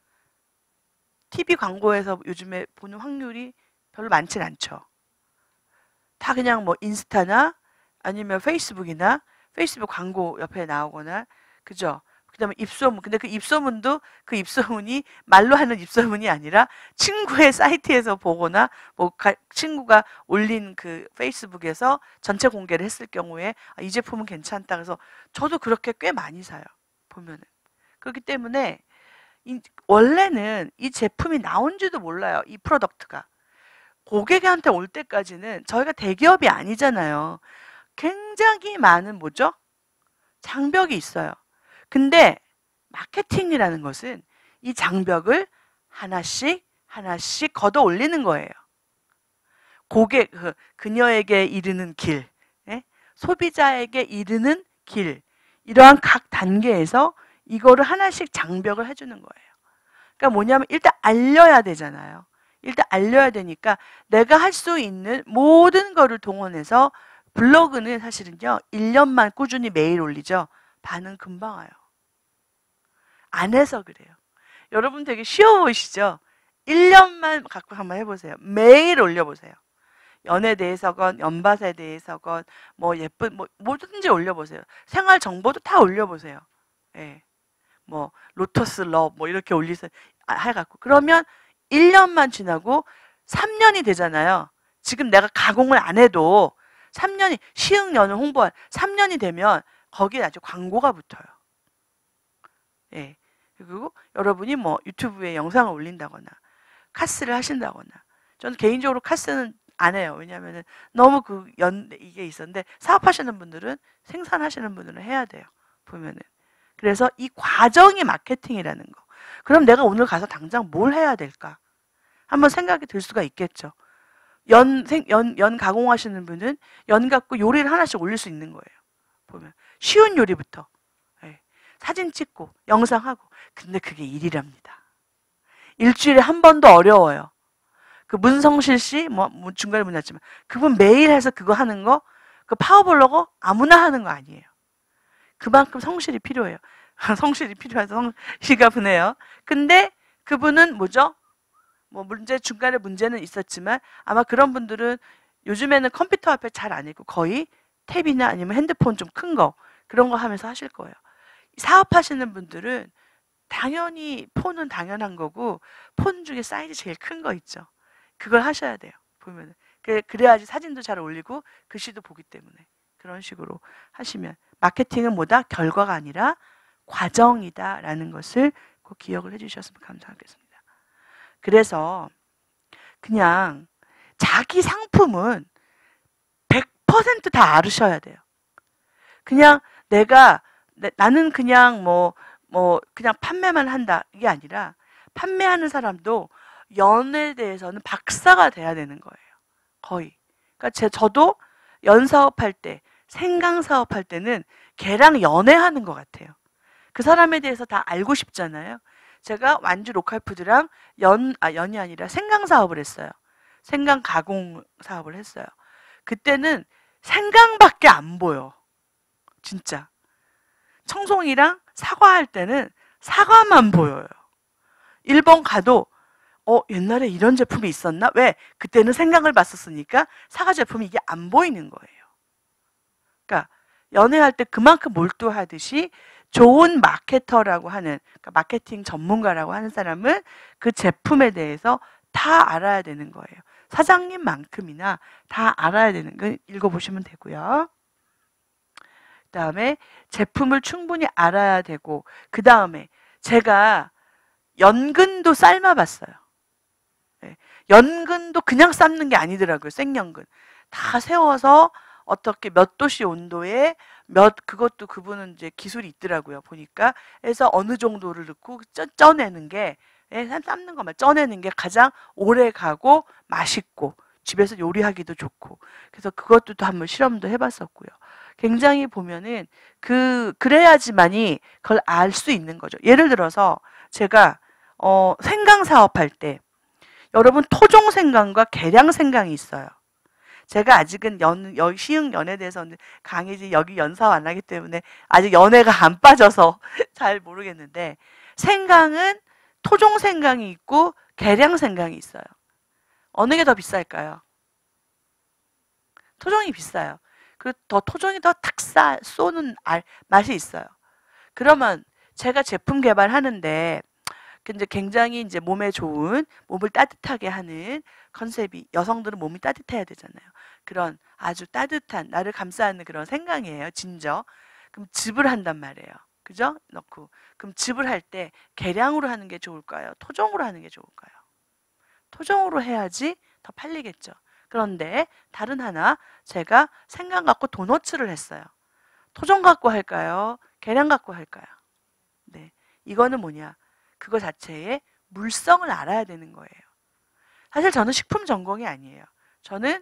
TV 광고에서 요즘에 보는 확률이 별로 많진 않죠. 다 그냥 뭐 인스타나 아니면 페이스북이나 페이스북 광고 옆에 나오거나 그죠? 그다음에 입소문. 근데 그 입소문이 말로 하는 입소문이 아니라 친구의 사이트에서 보거나 뭐 친구가 올린 그 페이스북에서 전체 공개를 했을 경우에 이 제품은 괜찮다. 그래서 저도 그렇게 꽤 많이 사요. 보면은. 그렇기 때문에 원래는 이 제품이 나온지도 몰라요. 이 프로덕트가. 고객한테 올 때까지는 저희가 대기업이 아니잖아요. 굉장히 많은 뭐죠? 장벽이 있어요. 근데 마케팅이라는 것은 이 장벽을 하나씩 걷어 올리는 거예요. 그녀에게 이르는 길, 예? 소비자에게 이르는 길, 이러한 각 단계에서 이거를 하나씩 장벽을 해주는 거예요. 그러니까 뭐냐면 일단 알려야 되잖아요. 일단 알려야 되니까 내가 할 수 있는 모든 거를 동원해서 블로그는 사실은요 1년만 꾸준히 매일 올리죠. 반응 금방 와요. 안 해서 그래요. 여러분 되게 쉬워 보이시죠? 1년만 갖고 한번 해보세요. 매일 올려보세요. 연애에 대해서건 연밭에 대해서건 뭐 예쁜 뭐든지 올려보세요. 생활 정보도 다 올려보세요. 예. 뭐 로터스 러브 뭐 이렇게 올리세요. 해갖고 그러면 1년만 지나고 3년이 되잖아요. 지금 내가 가공을 안 해도 3년이 시흥연을 홍보한 3년이 되면 거기에 아주 광고가 붙어요. 예. 그리고 여러분이 뭐 유튜브에 영상을 올린다거나 카스를 하신다거나 저는 개인적으로 카스는 안 해요. 왜냐하면 너무 이게 있었는데 사업하시는 분들은 생산하시는 분들은 해야 돼요. 보면은. 그래서 이 과정이 마케팅이라는 거. 그럼 내가 오늘 가서 당장 뭘 해야 될까? 한번 생각이 들 수가 있겠죠. 연 가공하시는 분은 연 갖고 요리를 하나씩 올릴 수 있는 거예요. 보면 쉬운 요리부터 네. 사진 찍고 영상하고 근데 그게 일이랍니다. 일주일에 한 번도 어려워요. 그 문성실 씨 뭐 중간에 문났지만 그분 매일 해서 그거 하는 거 그 파워블로거 아무나 하는 거 아니에요. 그만큼 성실이 필요해요. 성실이 필요해서 성실가 보네요. 근데 그분은 뭐죠? 뭐 중간에 문제는 있었지만 아마 그런 분들은 요즘에는 컴퓨터 앞에 잘 안 있고 거의 탭이나 아니면 핸드폰 좀 큰 거 그런 거 하면서 하실 거예요. 사업하시는 분들은 당연히 폰은 당연한 거고 폰 중에 사이즈 제일 큰 거 있죠. 그걸 하셔야 돼요. 보면은 그래야지 사진도 잘 올리고 글씨도 보기 때문에 그런 식으로 하시면 마케팅은 뭐다? 결과가 아니라 과정이다라는 것을 꼭 기억을 해주셨으면 감사하겠습니다. 그래서 그냥 자기 상품은 100% 다 알으셔야 돼요. 그냥 나는 그냥 그냥 판매만 한다 이게 아니라 판매하는 사람도 연에 대해서는 박사가 돼야 되는 거예요. 거의. 그러니까 저도 연 사업할 때, 생강 사업할 때는 걔랑 연애하는 것 같아요. 그 사람에 대해서 다 알고 싶잖아요. 제가 완주 로컬푸드랑 연이 아니라 생강 사업을 했어요. 생강 가공 사업을 했어요. 그때는 생강밖에 안 보여. 진짜. 청송이랑 사과할 때는 사과만 보여요. 일본 가도 옛날에 이런 제품이 있었나? 왜? 그때는 생강을 봤었으니까 사과 제품이 이게 안 보이는 거예요. 그러니까 연애할 때 그만큼 몰두하듯이 좋은 마케터라고 하는 그러니까 마케팅 전문가라고 하는 사람은 그 제품에 대해서 다 알아야 되는 거예요. 사장님만큼이나 다 알아야 되는 거 읽어보시면 되고요. 그 다음에 제품을 충분히 알아야 되고 그 다음에 제가 연근도 삶아봤어요. 연근도 그냥 삶는 게 아니더라고요. 생연근. 다 세워서 어떻게 몇 도씨 온도에 그것도 그분은 이제 기술이 있더라고요. 보니까. 그래서 어느 정도를 넣고 쪄내는 게, 삶는 것만 쪄내는 게 가장 오래 가고 맛있고 집에서 요리하기도 좋고. 그래서 그것도 또 한번 실험도 해봤었고요. 굉장히 보면은 그래야지만이 그걸 알 수 있는 거죠. 예를 들어서 제가 생강 사업할 때 여러분 토종 생강과 계량 생강이 있어요. 제가 아직은 시흥 연에 대해서는 강의지 여기 연사업 안 하기 때문에 아직 연애가 안 빠져서 잘 모르겠는데 생강은 토종 생강이 있고 계량 생강이 있어요. 어느 게 더 비쌀까요? 토종이 비싸요. 그리고 토종이 더 탁 쏘는 맛이 있어요. 그러면 제가 제품 개발하는데 근데 굉장히 이제 몸에 좋은, 몸을 따뜻하게 하는 컨셉이, 여성들은 몸이 따뜻해야 되잖아요. 그런 아주 따뜻한, 나를 감싸는 그런 생강이에요. 진저. 그럼 즙을 한단 말이에요. 그죠? 넣고. 그럼 즙을 할 때 계량으로 하는 게 좋을까요? 토종으로 하는 게 좋을까요? 토종으로 해야지 더 팔리겠죠. 그런데 다른 하나, 제가 생강 갖고 도너츠를 했어요. 토종 갖고 할까요? 계량 갖고 할까요? 네. 이거는 뭐냐? 그거 자체의 물성을 알아야 되는 거예요. 사실 저는 식품 전공이 아니에요. 저는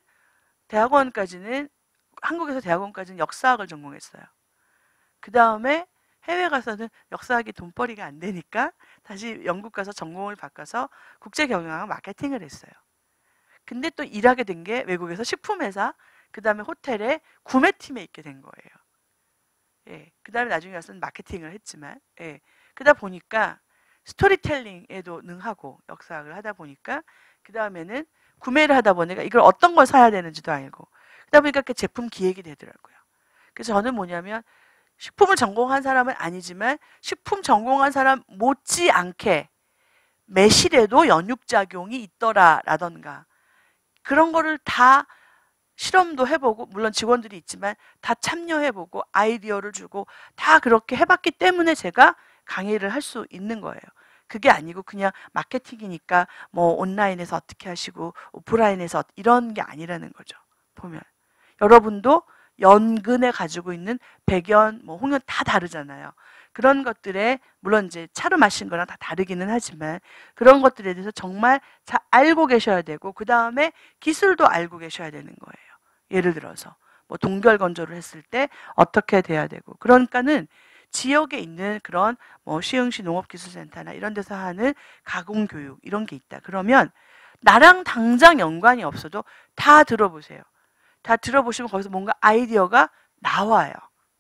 한국에서 대학원까지는 역사학을 전공했어요. 그 다음에 해외 가서는 역사학이 돈벌이가 안 되니까 다시 영국 가서 전공을 바꿔서 국제경영학 마케팅을 했어요. 근데 또 일하게 된 게 외국에서 식품회사, 그 다음에 호텔의 구매팀에 있게 된 거예요. 예. 그 다음에 나중에 가서는 마케팅을 했지만, 예. 그러다 보니까 스토리텔링에도 능하고 역사학을 하다 보니까 그 다음에는 구매를 하다 보니까 이걸 어떤 걸 사야 되는지도 알고 그러다 보니까 그 제품 기획이 되더라고요. 그래서 저는 뭐냐면 식품을 전공한 사람은 아니지만 식품 전공한 사람 못지않게 매실에도 연육작용이 있더라라던가 그런 거를 다 실험도 해보고 물론 직원들이 있지만 다 참여해보고 아이디어를 주고 다 그렇게 해봤기 때문에 제가 강의를 할 수 있는 거예요. 그게 아니고 그냥 마케팅이니까 뭐 온라인에서 어떻게 하시고 오프라인에서 이런 게 아니라는 거죠. 보면 여러분도 연근에 가지고 있는 백연, 뭐 홍연 다 다르잖아요. 그런 것들에 물론 이제 차로 마신 거랑 다 다르기는 하지만 그런 것들에 대해서 정말 잘 알고 계셔야 되고 그 다음에 기술도 알고 계셔야 되는 거예요. 예를 들어서 뭐 동결 건조를 했을 때 어떻게 돼야 되고 그러니까는 지역에 있는 그런 뭐 시흥시 농업기술센터나 이런 데서 하는 가공교육 이런 게 있다. 그러면 나랑 당장 연관이 없어도 다 들어보세요. 다 들어보시면 거기서 뭔가 아이디어가 나와요.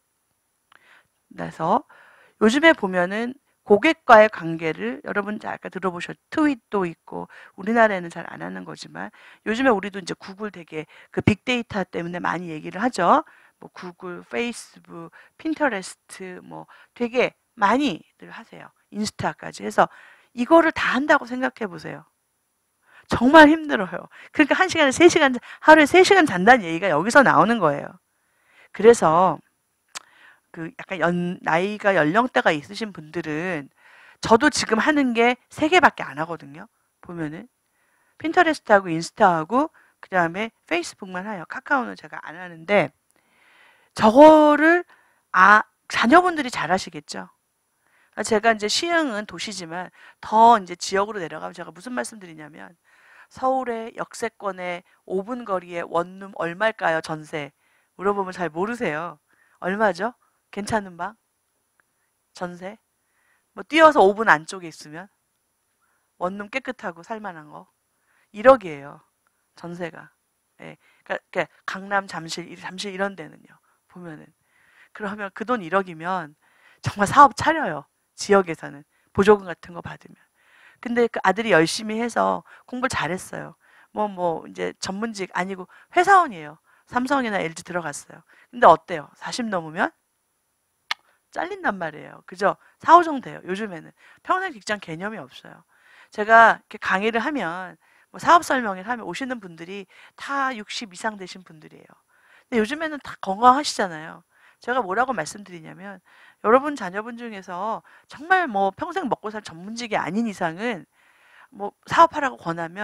그래서 요즘에 보면은 고객과의 관계를 여러분 아까 들어보셨 트윗도 있고 우리나라에는 잘 안 하는 거지만 요즘에 우리도 이제 구글 되게 그 빅데이터 때문에 많이 얘기를 하죠. 뭐 구글, 페이스북, 핀터레스트 뭐 되게 많이들 하세요. 인스타까지 해서 이거를 다 한다고 생각해 보세요. 정말 힘들어요. 그러니까 하루에 3시간 잔다는 얘기가 여기서 나오는 거예요. 그래서 그 약간 나이가 연령대가 있으신 분들은 저도 지금 하는 게 3개밖에 안 하거든요. 보면은 핀터레스트하고 인스타하고 그 다음에 페이스북만 해요. 카카오는 제가 안 하는데 저거를 자녀분들이 잘 하시겠죠. 제가 이제 시흥은 도시지만 더 이제 지역으로 내려가면 제가 무슨 말씀드리냐면 서울의 역세권의 5분 거리에 원룸 얼마일까요? 전세 물어보면 잘 모르세요. 얼마죠? 괜찮은 방? 전세? 뭐 뛰어서 5분 안쪽에 있으면 원룸 깨끗하고 살만한 거 1억이에요. 전세가. 예. 그러니까 강남 잠실 이런 데는요. 보면은 그러면 그 돈 1억이면 정말 사업 차려요. 지역에서는 보조금 같은 거 받으면. 근데 그 아들이 열심히 해서 공부를 잘했어요. 뭐 이제 전문직 아니고 회사원이에요. 삼성이나 LG 들어갔어요. 근데 어때요? 40 넘으면 잘린단 말이에요. 그죠? 사후정 돼요. 요즘에는 평생 직장 개념이 없어요. 제가 이렇게 강의를 하면 뭐 사업 설명을 하면 오시는 분들이 다 60 이상 되신 분들이에요. 근데 요즘에는 다 건강하시잖아요. 제가 뭐라고 말씀드리냐면 여러분 자녀분 중에서 정말 뭐 평생 먹고 살 전문직이 아닌 이상은 뭐 사업하라고 권하면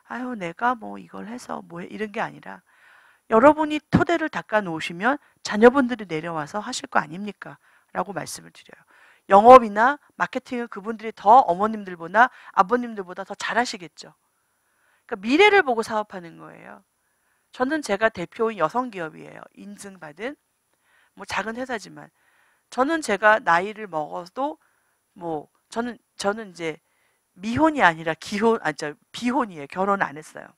아유, 내가 뭐 이걸 해서 뭐 해, 이런 게 아니라 여러분이 토대를 닦아 놓으시면 자녀분들이 내려와서 하실 거 아닙니까? 라고 말씀을 드려요. 영업이나 마케팅을 그분들이 더 어머님들보다 아버님들보다 더 잘하시겠죠. 그러니까 미래를 보고 사업하는 거예요. 저는 제가 대표인 여성기업이에요. 인증받은 뭐 작은 회사지만 저는 제가 나이를 먹어도 뭐 저는 이제 미혼이 아니라 비혼이에요. 결혼 안 했어요.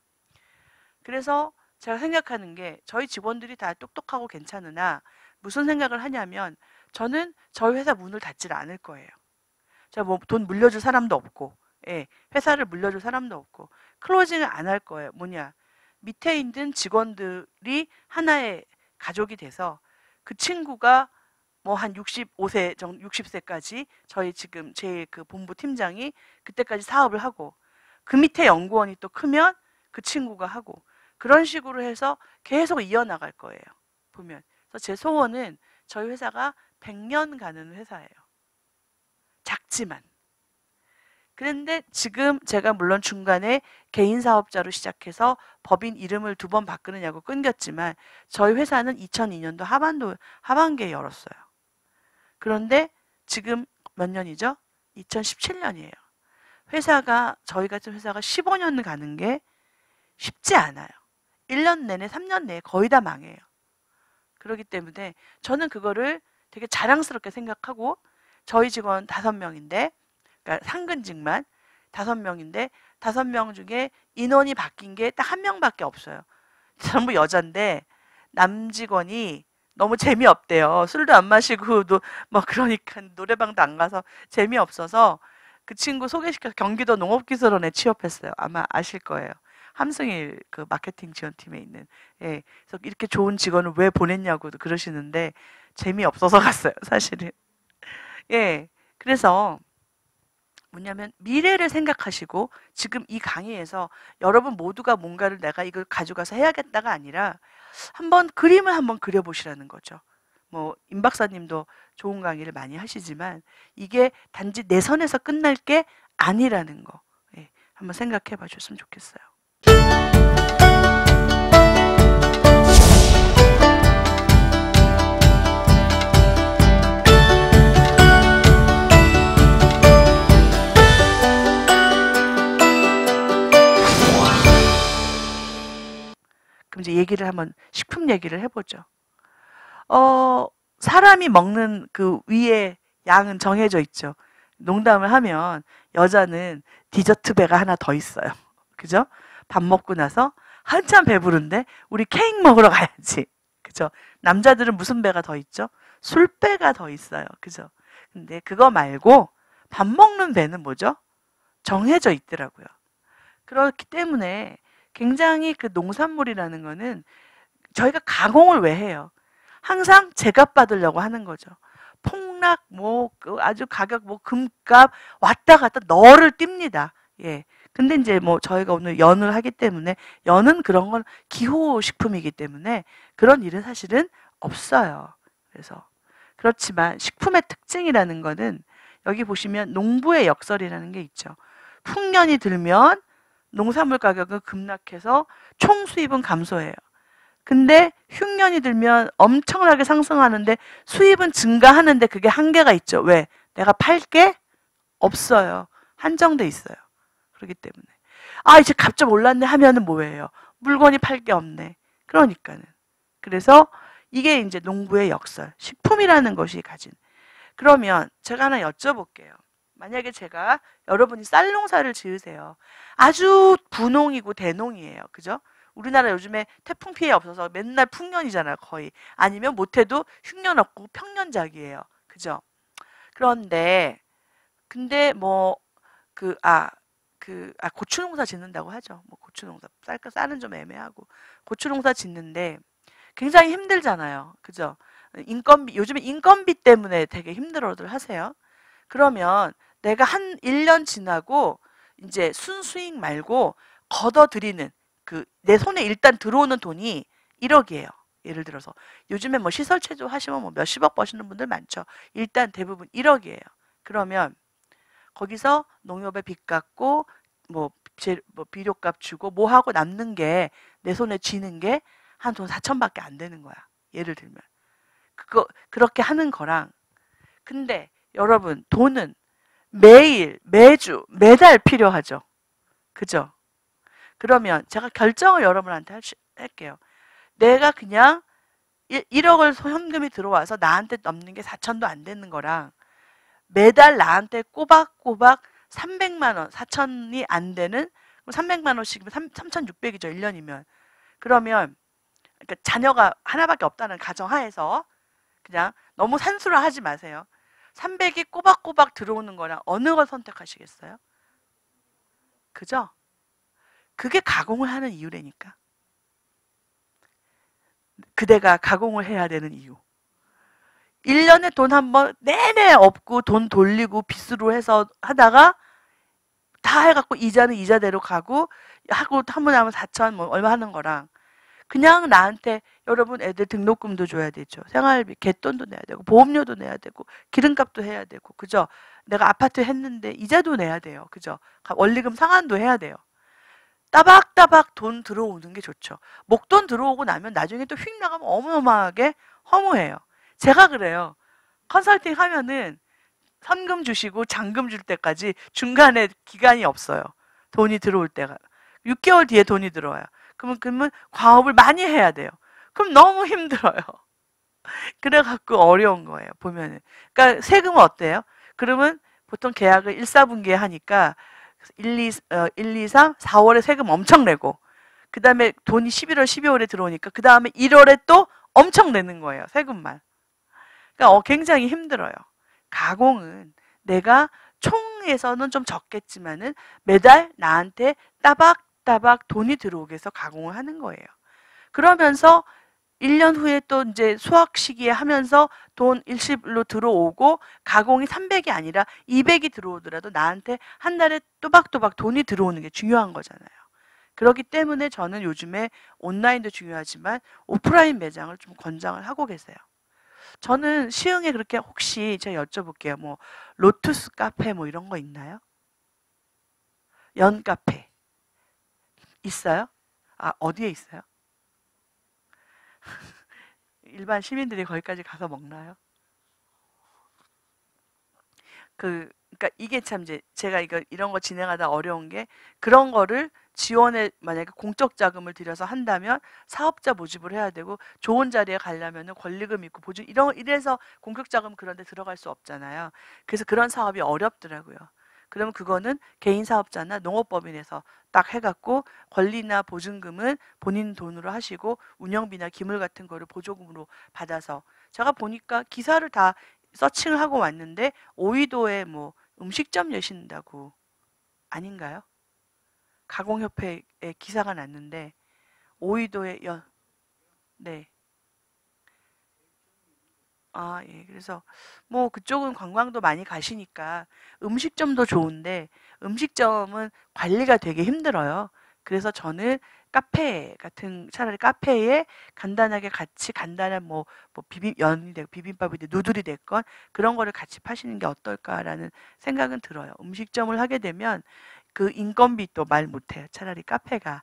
그래서 제가 생각하는 게 저희 직원들이 다 똑똑하고 괜찮으나 무슨 생각을 하냐면 저는 저희 회사 문을 닫지를 않을 거예요. 제가 뭐 돈 물려줄 사람도 없고, 예, 회사를 물려줄 사람도 없고, 클로징을 안 할 거예요. 뭐냐, 밑에 있는 직원들이 하나의 가족이 돼서 그 친구가 뭐 한 65세 정도, 60세까지 저희 지금 제일 그 본부 팀장이 그때까지 사업을 하고 그 밑에 연구원이 또 크면 그 친구가 하고 그런 식으로 해서 계속 이어나갈 거예요. 보면. 그래서 제 소원은 저희 회사가 100년 가는 회사예요. 작지만. 그런데 지금 제가 물론 중간에 개인 사업자로 시작해서 법인 이름을 2번 바꾸느냐고 끊겼지만 저희 회사는 2002년도 하반기에 열었어요. 그런데 지금 몇 년이죠? 2017년이에요. 저희 같은 회사가 15년 가는 게 쉽지 않아요. 1년 내내, 3년 내에 거의 다 망해요. 그렇기 때문에 저는 그거를 되게 자랑스럽게 생각하고 저희 직원 5명인데, 그러니까 상근직만 5명인데 5명 중에 인원이 바뀐 게 딱 1명밖에 없어요. 전부 여잔데 남직원이 너무 재미없대요. 술도 안 마시고도 막 그러니까 노래방도 안 가서 재미없어서 그 친구 소개시켜서 경기도 농업기술원에 취업했어요. 아마 아실 거예요. 함승일 그 마케팅 지원팀에 있는. 예. 그래서 이렇게 좋은 직원을 왜 보냈냐고도 그러시는데 재미없어서 갔어요, 사실은. 예. 그래서 뭐냐면 미래를 생각하시고 지금 이 강의에서 여러분 모두가 뭔가를 내가 이걸 가져가서 해야겠다가 아니라 그림을 한번 그려보시라는 거죠. 뭐 임 박사님도 좋은 강의를 많이 하시지만 이게 단지 내 선에서 끝날 게 아니라는 거, 예, 한번 생각해 봐 줬으면 좋겠어요. 그럼 이제 식품 얘기를 해보죠. 사람이 먹는 그 위에 양은 정해져 있죠. 농담을 하면 여자는 디저트 배가 하나 더 있어요. 그죠? 밥 먹고 나서 한참 배부른데 우리 케이크 먹으러 가야지. 그죠? 남자들은 무슨 배가 더 있죠? 술배가 더 있어요. 그죠? 근데 그거 말고 밥 먹는 배는 뭐죠? 정해져 있더라고요. 그렇기 때문에 굉장히 그 농산물이라는 거는 저희가 가공을 왜 해요? 항상 제값 받으려고 하는 거죠. 폭락, 아주 가격, 금값 왔다 갔다 너를 띱니다. 예. 근데 이제 저희가 오늘 연을 하기 때문에 연은 그런 건 기호식품이기 때문에 그런 일은 사실은 없어요. 그래서 그렇지만 식품의 특징이라는 거는 여기 보시면 농부의 역설이라는 게 있죠. 풍년이 들면 농산물 가격은 급락해서 총 수입은 감소해요. 근데 흉년이 들면 엄청나게 상승하는데 수입은 증가하는데 그게 한계가 있죠. 왜? 내가 팔 게 없어요. 한정돼 있어요. 그렇기 때문에 이제 갑자기 올랐네 하면은 뭐예요? 물건이 팔 게 없네. 그러니까는. 그래서 이게 이제 농부의 역설. 식품이라는 것이 가진. 그러면 제가 하나 여쭤볼게요. 만약에 여러분이 쌀 농사를 지으세요. 아주 부농이고 대농이에요. 그죠? 우리나라 요즘에 태풍 피해 없어서 맨날 풍년이잖아요. 거의. 아니면 못해도 흉년 없고 평년작이에요. 그죠? 근데 고추 농사 짓는다고 하죠. 고추 농사. 쌀은 좀 애매하고. 고추 농사 짓는데 굉장히 힘들잖아요. 그죠? 요즘에 인건비 때문에 되게 힘들어들 하세요. 그러면 내가 1년 지나고 이제 순수익 말고 걷어들이는 내 손에 일단 들어오는 돈이 1억이에요. 예를 들어서 요즘에 시설 체조 하시면 몇십억 버시는 분들 많죠. 일단 대부분 1억이에요. 그러면 거기서 농협에 빚 갚고 뭐 비료값 주고 뭐 하고 남는 게 내 손에 쥐는 게 한 돈 4천밖에 안 되는 거야. 예를 들면. 그렇게 하는 거랑. 근데 여러분, 돈은 매일, 매주, 매달 필요하죠. 그죠? 그러면 제가 결정을 여러분한테 할게요. 내가 그냥 1억을 현금이 들어와서 나한테 넘는 게 4천도 안 되는 거랑 매달 나한테 꼬박꼬박 300만 원, 4천이 안 되는 300만 원씩이면 3,600이죠. 1년이면. 그러면 그러니까 자녀가 하나밖에 없다는 가정하에서 그냥 너무 산수를 하지 마세요. 300이 꼬박꼬박 들어오는 거랑 어느 걸 선택하시겠어요? 그죠? 그게 가공을 하는 이유라니까. 그대가 가공을 해야 되는 이유. 1년에 돈 한 번 내내 없고 돈 돌리고 빚으로 해서 하다가 다 해갖고 이자는 이자대로 가고 하고 한 번 하면 4천 뭐 얼마 하는 거랑 그냥 나한테 여러분 애들 등록금도 줘야 되죠. 생활비, 갯돈도 내야 되고 보험료도 내야 되고 기름값도 해야 되고 그죠? 내가 아파트 했는데 이자도 내야 돼요. 그죠? 원리금 상환도 해야 돼요. 따박따박 돈 들어오는 게 좋죠. 목돈 들어오고 나면 나중에 또 휙 나가면 어마어마하게 허무해요. 제가 그래요. 컨설팅 하면은 선금 주시고 잔금 줄 때까지 중간에 기간이 없어요. 돈이 들어올 때가. 6개월 뒤에 돈이 들어와요. 그러면 과업을 많이 해야 돼요. 그럼 너무 힘들어요. 그래갖고 어려운 거예요. 보면은. 그러니까 세금은 어때요? 그러면 보통 계약을 1, 4분기에 하니까 1, 2, 3, 4월에 세금 엄청 내고 그 다음에 돈이 11월, 12월에 들어오니까 그 다음에 1월에 또 엄청 내는 거예요. 세금만. 그러니까 굉장히 힘들어요. 가공은 내가 총에서는 좀 적겠지만은 매달 나한테 따박따박 돈이 들어오게 해서 가공을 하는 거예요. 그러면서 1년 후에 또 이제 수학 시기에 하면서 돈 일시불로 들어오고 가공이 300이 아니라 200이 들어오더라도 나한테 한 달에 또박또박 돈이 들어오는 게 중요한 거잖아요. 그렇기 때문에 저는 요즘에 온라인도 중요하지만 오프라인 매장을 좀 권장을 하고 계세요. 저는 시흥에 그렇게 혹시 제가 여쭤볼게요. 뭐 로투스 카페 뭐 이런 거 있나요? 연 카페 있어요? 아, 어디에 있어요? 일반 시민들이 거기까지 가서 먹나요? 그러니까 이게 참 이제 제가 이런 거 진행하다 어려운 게 그런 거를 지원에 만약에 공적 자금을 들여서 한다면 사업자 모집을 해야 되고 좋은 자리에 가려면은 권리금 있고 보증 이래서 공적 자금 그런 데 들어갈 수 없잖아요. 그래서 그런 사업이 어렵더라고요. 그러면 그거는 개인 사업자나 농업법인에서 딱 해갖고 권리나 보증금은 본인 돈으로 하시고 운영비나 기물 같은 거를 보조금으로 받아서 제가 보니까 기사를 다 서칭을 하고 왔는데 오이도에 뭐 음식점 여신다고 아닌가요? 가공협회에 기사가 났는데 오이도에 네. 아, 예. 그래서 뭐 그쪽은 관광도 많이 가시니까 음식점도 좋은데 음식점은 관리가 되게 힘들어요. 그래서 저는 카페 같은 차라리 카페에 간단하게 같이 간단한 뭐 연이 되고 비빔밥이 되고 누들이 됐건 그런 거를 같이 파시는 게 어떨까라는 생각은 들어요. 음식점을 하게 되면 그 인건비 또 말 못해요. 차라리 카페가.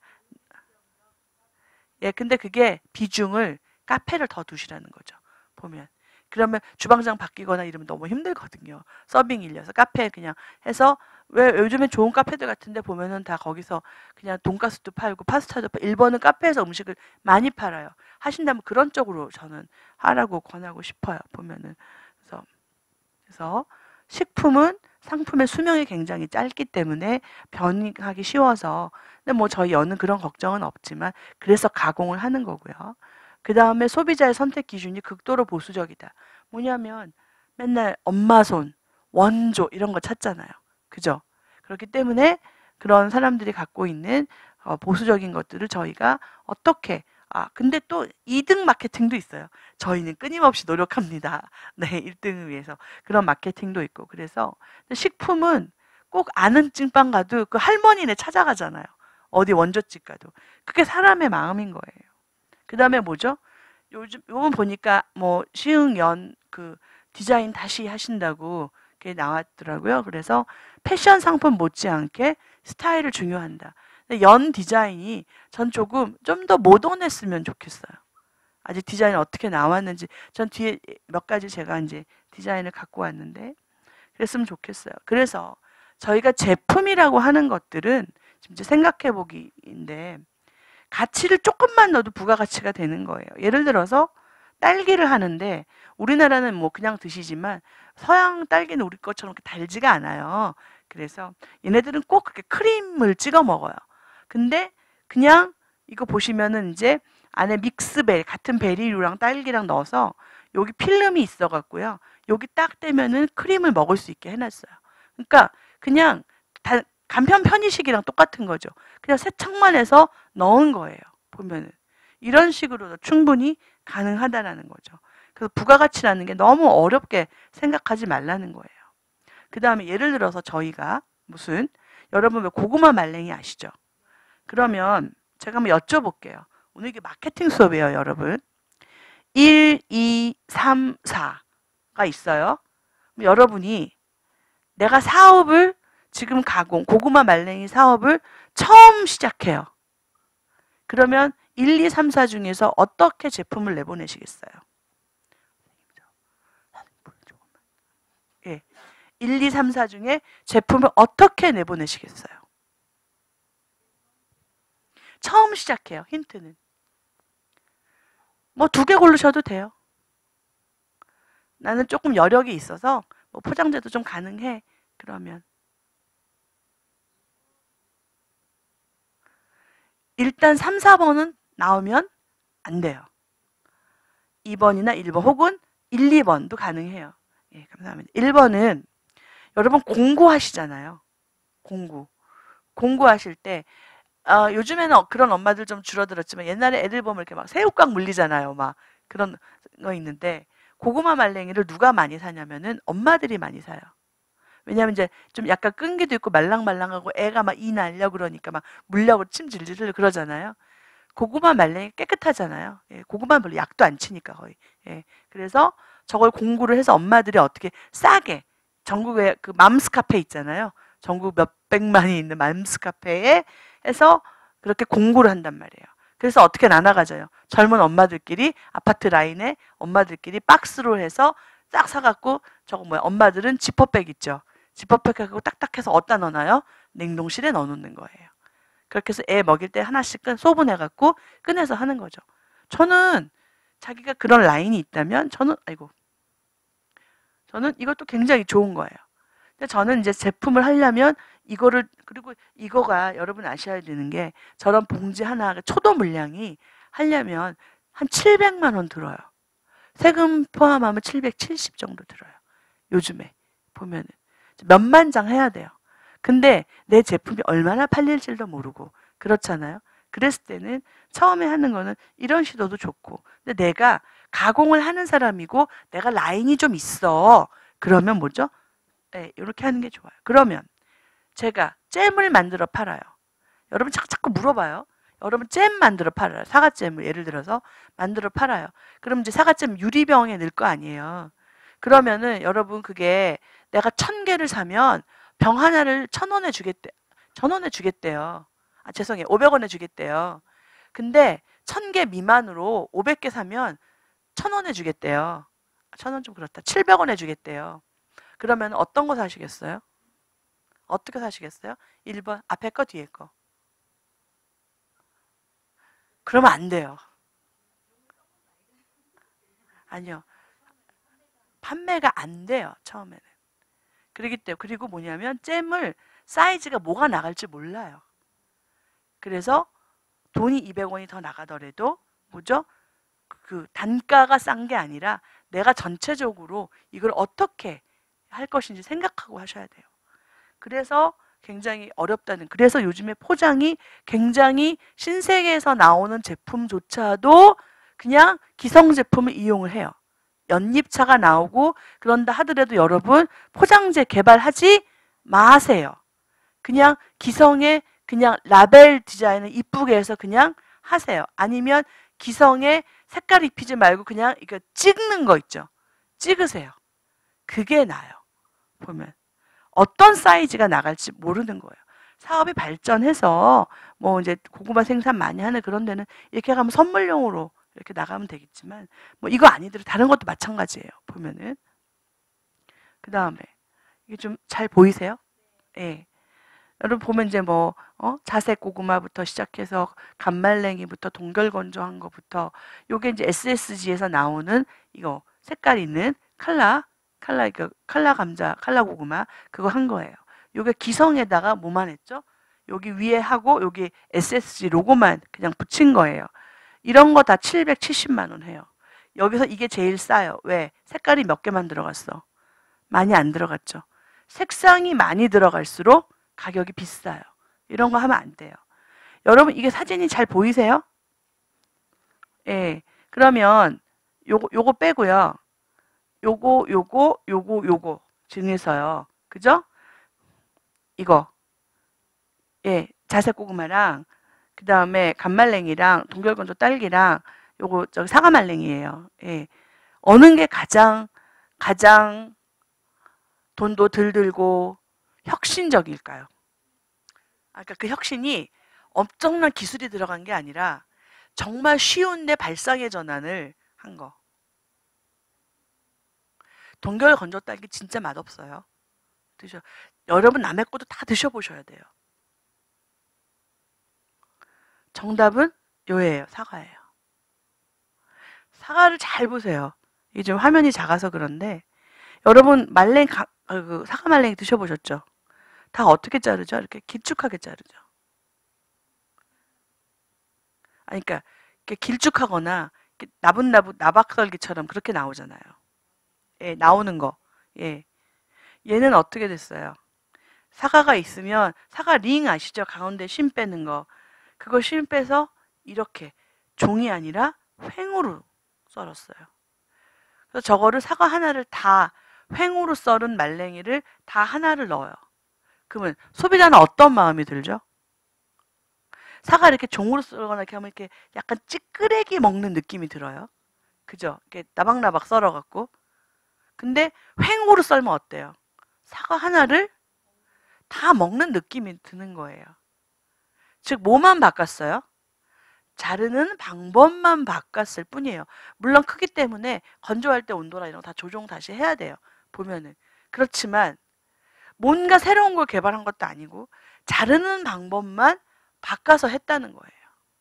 예, 근데 그게 비중을 카페를 더 두시라는 거죠. 보면. 그러면 주방장 바뀌거나 이러면 너무 힘들거든요. 서빙 일려서 카페 그냥 해서 왜 요즘에 좋은 카페들 같은데 보면은 다 거기서 그냥 돈가스도 팔고 파스타도 팔고 일본은 카페에서 음식을 많이 팔아요. 하신다면 그런 쪽으로 저는 하라고 권하고 싶어요. 보면은 그래서 식품은 상품의 수명이 굉장히 짧기 때문에 변이하기 쉬워서 근데 뭐 저희 여는 그런 걱정은 없지만 그래서 가공을 하는 거고요. 그 다음에 소비자의 선택 기준이 극도로 보수적이다. 뭐냐면 맨날 엄마 손, 원조 이런 거 찾잖아요. 그죠? 그렇기 때문에 그런 사람들이 갖고 있는 보수적인 것들을 저희가 어떻게 근데 또 2등 마케팅도 있어요. 저희는 끊임없이 노력합니다. 네, 1등을 위해서. 그런 마케팅도 있고. 그래서 식품은 꼭 아는 찐빵 가도 그 할머니네 찾아가잖아요. 어디 원조집 가도. 그게 사람의 마음인 거예요. 그 다음에 뭐죠? 요즘 보니까 뭐 시흥연 그 디자인 다시 하신다고 그게 나왔더라고요. 그래서 패션 상품 못지않게 스타일을 중요한다. 근데 연 디자인이 전 조금 좀 더 모던했으면 좋겠어요. 아직 디자인이 어떻게 나왔는지 전 뒤에 몇 가지 제가 이제 디자인을 갖고 왔는데 그랬으면 좋겠어요. 그래서 저희가 제품이라고 하는 것들은 지금 이제 생각해 보기인데 가치를 조금만 넣어도 부가가치가 되는 거예요. 예를 들어서 딸기를 하는데 우리나라는 뭐 그냥 드시지만 서양 딸기는 우리 것처럼 그렇게 달지가 않아요. 그래서 얘네들은 꼭 그렇게 크림을 찍어 먹어요. 근데 그냥 이거 보시면은 이제 안에 믹스벨 같은 베리류랑 딸기랑 넣어서 여기 필름이 있어 갖고요. 여기 딱 떼면은 크림을 먹을 수 있게 해놨어요. 그러니까 그냥 간편 편의식이랑 똑같은 거죠. 그냥 세척만 해서 넣은 거예요. 보면은 이런 식으로도 충분히 가능하다라는 거죠. 그래서 부가가치라는 게 너무 어렵게 생각하지 말라는 거예요. 그 다음에 예를 들어서 저희가 무슨 여러분 왜 고구마 말랭이 아시죠? 그러면 제가 한번 여쭤볼게요. 오늘 이게 마케팅 수업이에요, 여러분. 1, 2, 3, 4가 있어요. 여러분이 내가 사업을 지금 고구마 말랭이 사업을 처음 시작해요. 그러면 1, 2, 3, 4 중에서 어떻게 제품을 내보내시겠어요? 예. 1, 2, 3, 4 중에 제품을 어떻게 내보내시겠어요? 처음 시작해요. 힌트는. 뭐 2개 고르셔도 돼요. 나는 조금 여력이 있어서 뭐 포장재도 좀 가능해. 그러면 일단 3, 4번은 나오면 안 돼요. 2번이나 1번 혹은 1, 2번도 가능해요. 예, 감사합니다. 1번은 여러분 공구하시잖아요. 공구하실 때 요즘에는 그런 엄마들 좀 줄어들었지만 옛날에 애들 보면 이렇게 막 새우깡 물리잖아요. 막 그런 거 있는데 고구마 말랭이를 누가 많이 사냐면은 엄마들이 많이 사요. 왜냐면 이제 좀 약간 끈기도 있고 말랑말랑하고 애가 막 이 날려 그러니까 막 물려고 침 질질 그러잖아요. 고구마 말랭이 깨끗하잖아요. 예, 고구마 별로 약도 안 치니까 거의. 예, 그래서 저걸 공구를 해서 엄마들이 어떻게 싸게 전국에 그 맘스 카페 있잖아요. 전국 몇백만이 있는 맘스 카페에 해서 그렇게 공구를 한단 말이에요. 그래서 어떻게 나눠가져요? 젊은 엄마들끼리 아파트 라인에 엄마들끼리 박스로 해서 딱 사갖고 저거 뭐야? 엄마들은 지퍼백 있죠. 지퍼백 하고 딱딱해서 어디다 넣어놔요? 냉동실에 넣어놓는 거예요. 그렇게 해서 애 먹일 때 하나씩 소분해갖고 꺼내서 하는 거죠. 저는 자기가 그런 라인이 있다면 저는 이것도 굉장히 좋은 거예요. 근데 저는 이제 제품을 하려면 이거를 그리고 이거가 여러분 아셔야 되는 게 저런 봉지 하나 초도 물량이 하려면 한 700만 원 들어요. 세금 포함하면 770 정도 들어요. 요즘에 보면은 몇만 장 해야 돼요. 근데 내 제품이 얼마나 팔릴지도 모르고 그렇잖아요. 그랬을 때는 처음에 하는 거는 이런 시도도 좋고 근데 내가 가공을 하는 사람이고 내가 라인이 좀 있어. 그러면 뭐죠? 네, 이렇게 하는 게 좋아요. 그러면 제가 잼을 만들어 팔아요. 여러분 자꾸 물어봐요. 여러분 잼 만들어 팔아요. 사과잼을 예를 들어서 만들어 팔아요. 그럼 이제 사과잼 유리병에 넣을 거 아니에요. 그러면은 여러분 그게 내가 1000개를 사면 병 하나를 1000원에 주겠대. 1000원에 주겠대요. 아, 죄송해요. 500원에 주겠대요. 근데 1000개 미만으로 500개 사면 1000원에 주겠대요. 1000원 좀 그렇다. 700원에 주겠대요. 그러면 어떤 거 사시겠어요? 어떻게 사시겠어요? 1번 앞에 거 뒤에 거. 그러면 안 돼요. 아니요. 판매가 안 돼요. 처음에는. 그러기 때문에 그리고 뭐냐면 잼을 사이즈가 뭐가 나갈지 몰라요. 그래서 돈이 200원이 더 나가더라도 뭐죠? 그 단가가 싼 게 아니라 내가 전체적으로 이걸 어떻게 할 것인지 생각하고 하셔야 돼요. 그래서 굉장히 어렵다는 그래서 요즘에 포장이 굉장히 신세계에서 나오는 제품조차도 그냥 기성 제품을 이용을 해요. 연잎차가 나오고 그런다 하더라도 여러분 포장재 개발하지 마세요. 그냥 기성의 그냥 라벨 디자인을 이쁘게 해서 그냥 하세요. 아니면 기성의 색깔 입히지 말고 그냥 이거 찍는 거 있죠. 찍으세요. 그게 나아요. 보면 어떤 사이즈가 나갈지 모르는 거예요. 사업이 발전해서 뭐 이제 고구마 생산 많이 하는 그런 데는 이렇게 가면 선물용으로 이렇게 나가면 되겠지만 뭐 이거 아니더라도 다른 것도 마찬가지예요. 보면은 그 다음에 이게 좀 잘 보이세요? 예. 여러분 보면 이제 뭐 자색 고구마부터 시작해서 감말랭이부터 동결건조한 거부터 요게 이제 SSG에서 나오는 이거 색깔 있는 칼라 감자, 칼라 고구마 그거 한 거예요. 요게 기성에다가 뭐만 했죠? 여기 위에 하고 여기 SSG 로고만 그냥 붙인 거예요. 이런 거 다 770만 원 해요. 여기서 이게 제일 싸요. 왜? 색깔이 몇 개만 들어갔어. 많이 안 들어갔죠. 색상이 많이 들어갈수록 가격이 비싸요. 이런 거 하면 안 돼요. 여러분 이게 사진이 잘 보이세요? 예. 그러면 요거 빼고요. 요거 중에서요. 그죠? 이거. 예. 자색 고구마랑 그다음에 감말랭이랑 동결건조 딸기랑 요거 저기 사과말랭이에요. 예. 어느 게 가장 돈도 덜 들고 혁신적일까요? 그러니까 그 혁신이 엄청난 기술이 들어간 게 아니라 정말 쉬운데 발상의 전환을 한 거. 동결 건조 딸기 진짜 맛없어요. 여러분 남의 것도 다 드셔보셔야 돼요. 정답은 요예요. 사과예요. 사과를 잘 보세요. 이게 좀 화면이 작아서 그런데 여러분 그 사과 말랭이 드셔보셨죠? 다 어떻게 자르죠? 이렇게 길쭉하게 자르죠. 아니, 그러니까 이렇게 길쭉하거나 이렇게 나박썰기처럼 그렇게 나오잖아요. 예, 나오는 거. 예, 얘는 어떻게 됐어요? 사과가 있으면 사과 링 아시죠? 가운데 심 빼는 거. 그거 심 빼서 이렇게 종이 아니라 횡으로 썰었어요. 그래서 저거를 사과 하나를 다 횡으로 썰은 말랭이를 다 하나를 넣어요. 그러면 소비자는 어떤 마음이 들죠? 사과 이렇게 종으로 썰거나 이렇게 하면 이렇게 약간 찌끄레기 먹는 느낌이 들어요. 그죠? 이렇게 나박나박 썰어갖고. 근데 횡으로 썰면 어때요? 사과 하나를 다 먹는 느낌이 드는 거예요. 즉 뭐만 바꿨어요? 자르는 방법만 바꿨을 뿐이에요. 물론 크기 때문에 건조할 때 온도나 이런 거 다 조정 다시 해야 돼요. 보면은. 그렇지만 뭔가 새로운 걸 개발한 것도 아니고 자르는 방법만 바꿔서 했다는 거예요.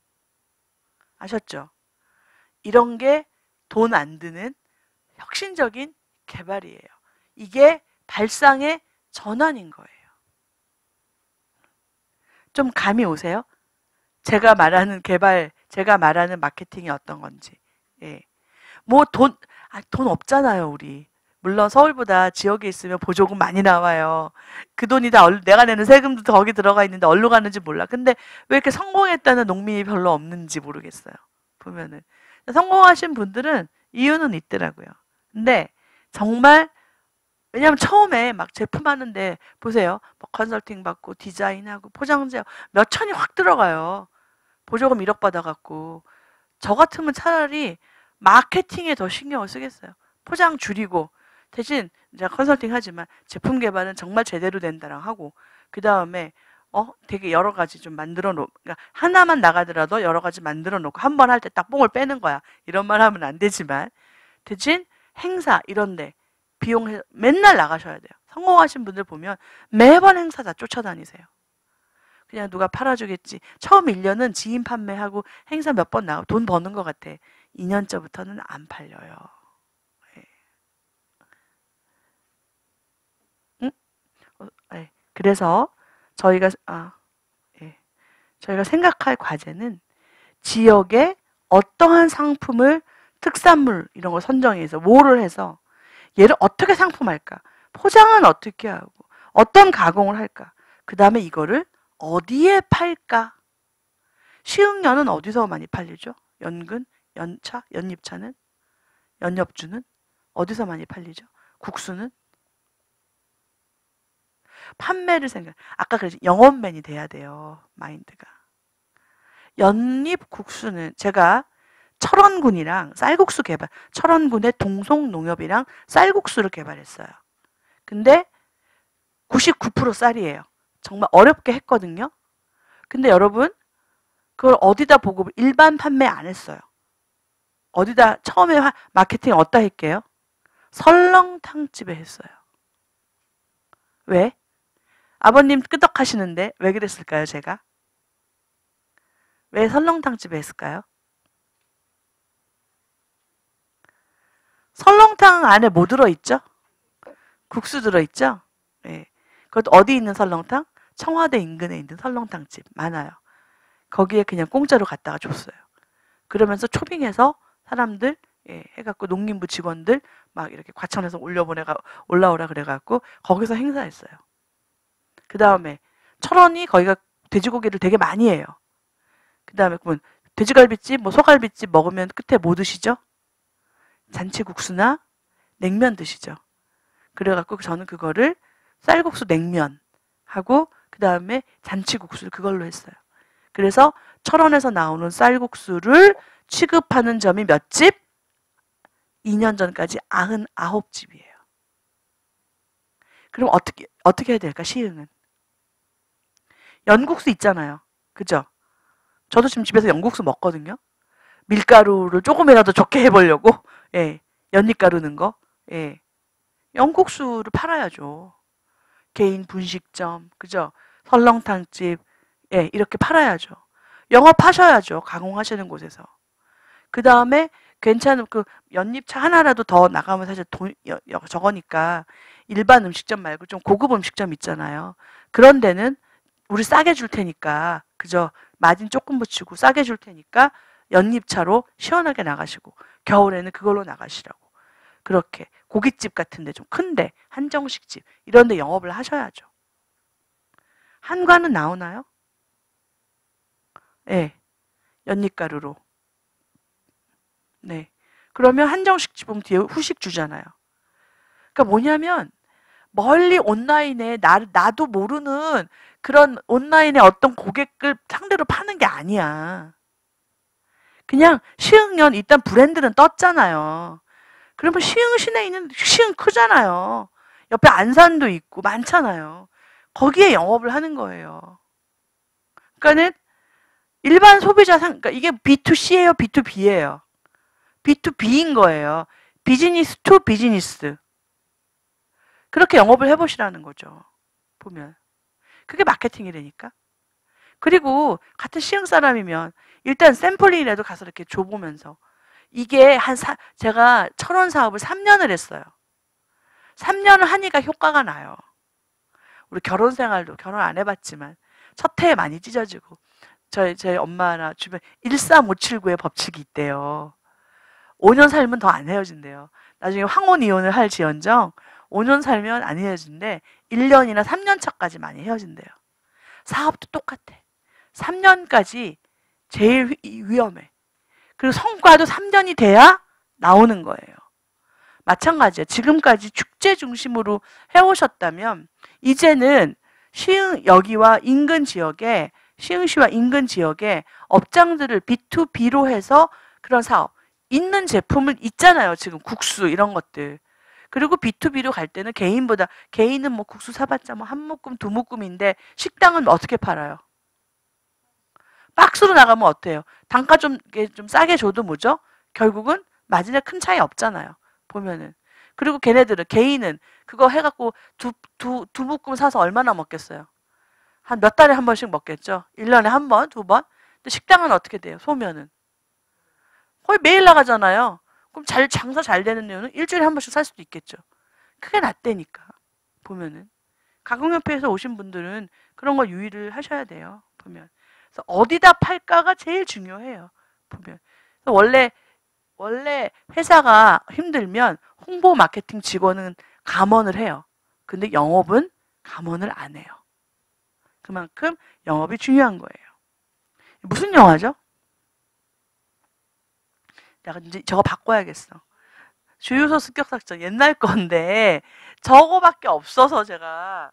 아셨죠? 이런 게 돈 안 드는 혁신적인 개발이에요. 이게 발상의 전환인 거예요. 좀 감이 오세요? 제가 말하는 제가 말하는 마케팅이 어떤 건지. 예. 뭐 돈 없잖아요, 우리. 물론 서울보다 지역에 있으면 보조금 많이 나와요. 그 돈이 다 내가 내는 세금도 거기 들어가 있는데 어디로 가는지 몰라. 근데 왜 이렇게 성공했다는 농민이 별로 없는지 모르겠어요. 보면은. 성공하신 분들은 이유는 있더라고요. 근데 정말 왜냐면 처음에 막 제품 하는데 보세요. 뭐 컨설팅 받고 디자인하고 포장재하고 몇 천이 확 들어가요. 보조금 1억 받아갖고. 저 같으면 차라리 마케팅에 더 신경을 쓰겠어요. 포장 줄이고 대신 제가 컨설팅 하지만 제품 개발은 정말 제대로 된다랑 하고 그 다음에 되게 여러 가지 좀 만들어 놓고 그러니까 하나만 나가더라도 여러 가지 만들어 놓고 한 번 할 때 딱 뽕을 빼는 거야. 이런 말 하면 안 되지만 대신 행사 이런데 비용 맨날 나가셔야 돼요. 성공하신 분들 보면 매번 행사 다 쫓아다니세요. 그냥 누가 팔아주겠지. 처음 1년은 지인 판매하고 행사 몇 번 나가고 돈 버는 것 같아. 2년째부터는 안 팔려요. 네. 응? 네. 그래서 저희가 예. 저희가 생각할 과제는 지역에 어떠한 상품을 특산물 이런 거 선정해서 뭐를 해서 얘를 어떻게 상품할까? 포장은 어떻게 하고 어떤 가공을 할까? 그 다음에 이거를 어디에 팔까? 시흥연은 어디서 많이 팔리죠? 연근, 연차, 연잎차는? 연엽주는? 어디서 많이 팔리죠? 국수는? 판매를 아까 그랬지 영업맨이 돼야 돼요. 마인드가. 연잎 국수는 제가 철원군이랑 쌀국수 철원군의 동송농협이랑 쌀국수를 개발했어요. 근데 99% 쌀이에요. 정말 어렵게 했거든요. 근데 여러분 그걸 어디다 보고 일반 판매 안 했어요. 어디다 처음에 마케팅 어디다 할게요? 설렁탕집에 했어요. 왜? 아버님 끄덕하시는데 왜 그랬을까요, 제가? 왜 설렁탕집에 했을까요? 설렁탕 안에 뭐 들어있죠? 국수 들어있죠? 예. 그것도 어디 있는 설렁탕? 청와대 인근에 있는 설렁탕집 많아요. 거기에 그냥 공짜로 갖다가 줬어요. 그러면서 초빙해서 사람들 해갖고 농림부 직원들 막 이렇게 과천에서 올라오라 그래갖고 거기서 행사했어요. 그 다음에 철원이 거기가 돼지고기를 되게 많이 해요. 그 다음에 그러면 돼지갈비집, 뭐 소갈비집 먹으면 끝에 뭐 드시죠? 잔치국수나 냉면 드시죠. 그래갖고 저는 그거를 쌀국수 냉면 하고 그 다음에 잔치국수를 그걸로 했어요. 그래서 철원에서 나오는 쌀국수를 취급하는 점이 몇 집? 2년 전까지 99집이에요. 그럼 어떻게 해야 될까, 시흥은? 연국수 있잖아요. 그죠? 저도 지금 집에서 연국수 먹거든요. 밀가루를 조금이라도 좋게 해보려고, 예. 연잎가루 넣은 거, 예. 연국수를 팔아야죠. 개인 분식점, 그죠? 설렁탕집, 예, 이렇게 팔아야죠. 영업하셔야죠. 가공하시는 곳에서. 그 다음에 괜찮은 그 연잎차 하나라도 더 나가면 사실 저거니까 일반 음식점 말고 좀 고급 음식점 있잖아요. 그런 데는 우리 싸게 줄 테니까, 그죠? 마진 조금 붙이고 싸게 줄 테니까 연잎차로 시원하게 나가시고 겨울에는 그걸로 나가시라고. 그렇게 고깃집 같은데 좀 큰데 한정식집 이런 데 영업을 하셔야죠. 한과는 나오나요? 네. 연잎가루로. 네. 그러면 한정식집 보면 뒤에 후식 주잖아요. 그러니까 뭐냐면 멀리 온라인에 나도 모르는 그런 온라인의 어떤 고객을 상대로 파는 게 아니야. 그냥 시흥연 일단 브랜드는 떴잖아요. 그러면 시흥 시내에 있는 시흥 크잖아요. 옆에 안산도 있고 많잖아요. 거기에 영업을 하는 거예요. 그러니까는 일반 소비자 그러니까 이게 B2C예요, B2B예요. B2B인 거예요. 비즈니스 투 비즈니스. 그렇게 영업을 해보시라는 거죠. 보면. 그게 마케팅이라니까. 그리고 같은 시흥 사람이면 일단 샘플링이라도 가서 이렇게 줘보면서 이게 제가 철원 사업을 3년을 했어요. 3년을 하니까 효과가 나요. 우리 결혼 생활도 결혼 안 해봤지만 첫 해에 많이 찢어지고 저희 엄마나 주변 13579의 법칙이 있대요. 5년 살면 더 안 헤어진대요. 나중에 황혼 이혼을 할지언정 5년 살면 안 헤어진대. 1년이나 3년 차까지 많이 헤어진대요. 사업도 똑같아. 3년까지 제일 위험해. 그리고 성과도 3년이 돼야 나오는 거예요. 마찬가지예요. 지금까지 축제 중심으로 해오셨다면 이제는 시흥여기와 인근 지역에 시흥시와 인근 지역에 업장들을 B2B로 해서 그런 사업 있는 제품을 있잖아요. 지금 국수 이런 것들. 그리고 B2B로 갈 때는 개인은 뭐 국수 사봤자 뭐 한 묶음 두 묶음인데 식당은 어떻게 팔아요? 박스로 나가면 어때요? 단가 좀 싸게 줘도 뭐죠? 결국은 마진에 큰 차이 없잖아요. 보면은. 그리고 개인은 그거 해갖고 두 묶음 사서 얼마나 먹겠어요? 한 몇 달에 한 번씩 먹겠죠? 1년에 한 번, 두 번? 근데 식당은 어떻게 돼요? 소면은. 거의 매일 나가잖아요. 그럼 장사 잘 되는 이유는 일주일에 한 번씩 살 수도 있겠죠. 그게 낫다니까. 보면은. 가공협회에서 오신 분들은 그런 거 유의를 하셔야 돼요. 보면. 그래서 어디다 팔까가 제일 중요해요. 보면. 원래 회사가 힘들면 홍보 마케팅 직원은 감원을 해요. 근데 영업은 감원을 안 해요. 그만큼 영업이 중요한 거예요. 무슨 영화죠? 내가 이제 저거 바꿔야겠어. 주유소 습격작전 옛날 건데 저거밖에 없어서 제가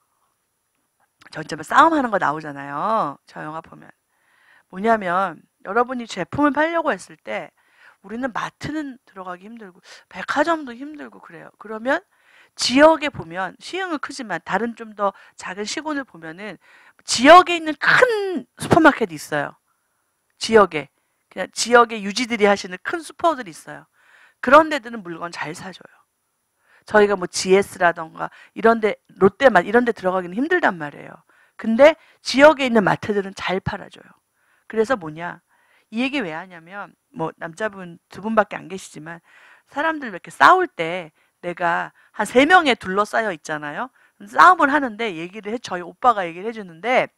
저 이제 싸움하는 거 나오잖아요. 저 영화 보면. 뭐냐면 여러분이 제품을 팔려고 했을 때 우리는 마트는 들어가기 힘들고 백화점도 힘들고 그래요. 그러면 지역에 보면 시흥은 크지만 다른 좀 더 작은 시군을 보면은 지역에 있는 큰 슈퍼마켓이 있어요. 지역에 그냥 지역의 유지들이 하시는 큰 슈퍼들이 있어요. 그런 데들은 물건 잘 사줘요. 저희가 뭐 GS라던가 이런데 롯데만 이런데 들어가기는 힘들단 말이에요. 근데 지역에 있는 마트들은 잘 팔아줘요. 그래서 뭐냐 이 얘기 왜 하냐면 뭐 남자분 두 분밖에 안 계시지만 사람들 이렇게 싸울 때 내가 한 3명에 둘러싸여 있잖아요. 싸움을 하는데 저희 오빠가 얘기를 해주는데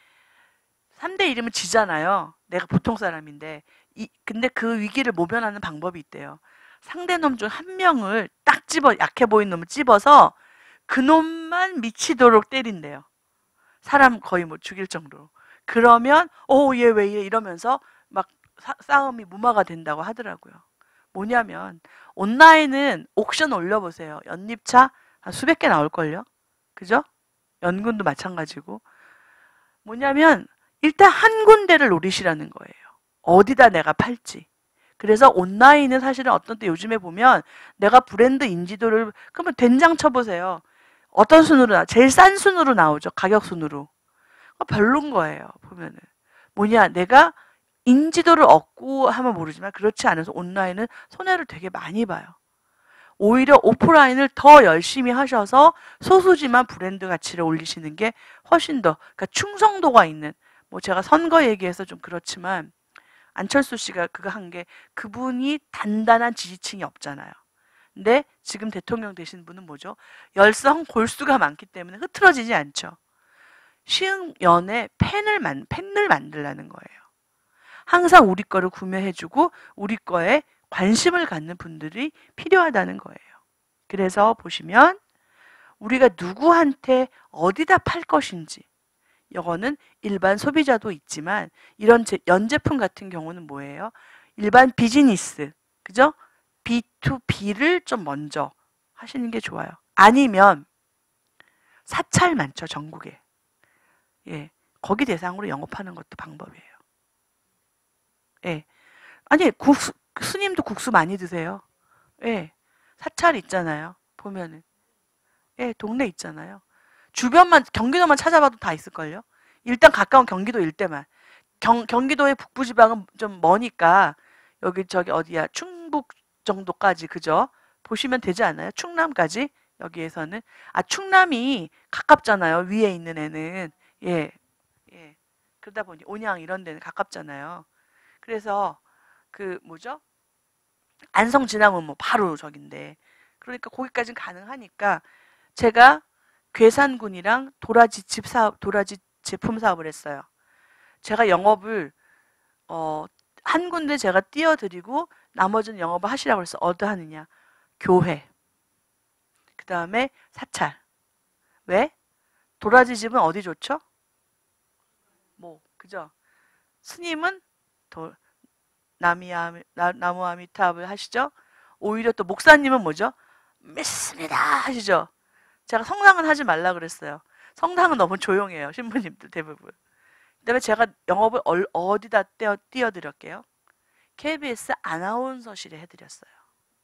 3대1이면 지잖아요. 내가 보통 사람인데 근데 그 위기를 모면하는 방법이 있대요. 상대 놈 중 한 명을 딱 약해 보이는 놈을 집어서 그 놈만 미치도록 때린대요. 사람 거의 뭐 죽일 정도로. 그러면 얘 왜 이래 이러면서 막 싸움이 무마가 된다고 하더라고요. 뭐냐면 온라인은 옥션 올려보세요. 연립차 한 수백 개 나올걸요. 그죠? 연근도 마찬가지고. 뭐냐면 일단 한 군데를 노리시라는 거예요. 어디다 내가 팔지. 그래서 온라인은 사실은 어떤 때 요즘에 보면 내가 브랜드 인지도를 그러면 된장 쳐보세요. 어떤 순으로 제일 싼 순으로 나오죠. 가격 순으로. 별론 거예요. 보면은 뭐냐 내가 인지도를 얻고 하면 모르지만 그렇지 않아서 온라인은 손해를 되게 많이 봐요. 오히려 오프라인을 더 열심히 하셔서 소수지만 브랜드 가치를 올리시는 게 훨씬 더 그러니까 충성도가 있는 뭐 제가 선거 얘기해서 좀 그렇지만 안철수 씨가 그거 한 게 그분이 단단한 지지층이 없잖아요. 근데 지금 대통령 되신 분은 뭐죠? 열성 골수가 많기 때문에 흐트러지지 않죠. 시흥연에 팬을 만들라는 거예요. 항상 우리 거를 구매해주고 우리 거에 관심을 갖는 분들이 필요하다는 거예요. 그래서 보시면 우리가 누구한테 어디다 팔 것인지 이거는 일반 소비자도 있지만 이런 연제품 같은 경우는 뭐예요? 일반 비즈니스, 그죠? B2B를 좀 먼저 하시는 게 좋아요. 아니면 사찰 많죠, 전국에. 예, 거기 대상으로 영업하는 것도 방법이에요. 예, 아니 스님도 국수 많이 드세요. 예, 사찰 있잖아요. 보면은 예, 동네 있잖아요. 주변만 경기도만 찾아봐도 다 있을걸요. 일단 가까운 경기도 일대만. 경기도의 북부지방은 좀 머니까 여기 저기 어디야 충북 정도까지 그죠? 보시면 되지 않아요? 충남까지 여기에서는 충남이 가깝잖아요. 위에 있는 애는 예, 예. 그러다 보니 온양 이런 데는 가깝잖아요. 그래서 그 뭐죠? 안성 지나면 뭐 바로 저긴데 그러니까 거기까지는 가능하니까 제가 괴산군이랑 도라지 제품 사업을 했어요. 제가 영업을 한 군데 제가 띄워드리고 나머지는 영업을 하시라고 해서 어디 하느냐? 교회. 그 다음에 사찰. 왜? 도라지 집은 어디 좋죠? 뭐 그죠? 스님은 나무 아미타불 하시죠? 오히려 또 목사님은 뭐죠? 믿습니다 하시죠? 제가 성당은 하지 말라 그랬어요. 성당은 너무 조용해요. 신부님들 대부분. 그다음에 제가 영업을 어디다 띄워드렸게요? KBS 아나운서실에 해드렸어요.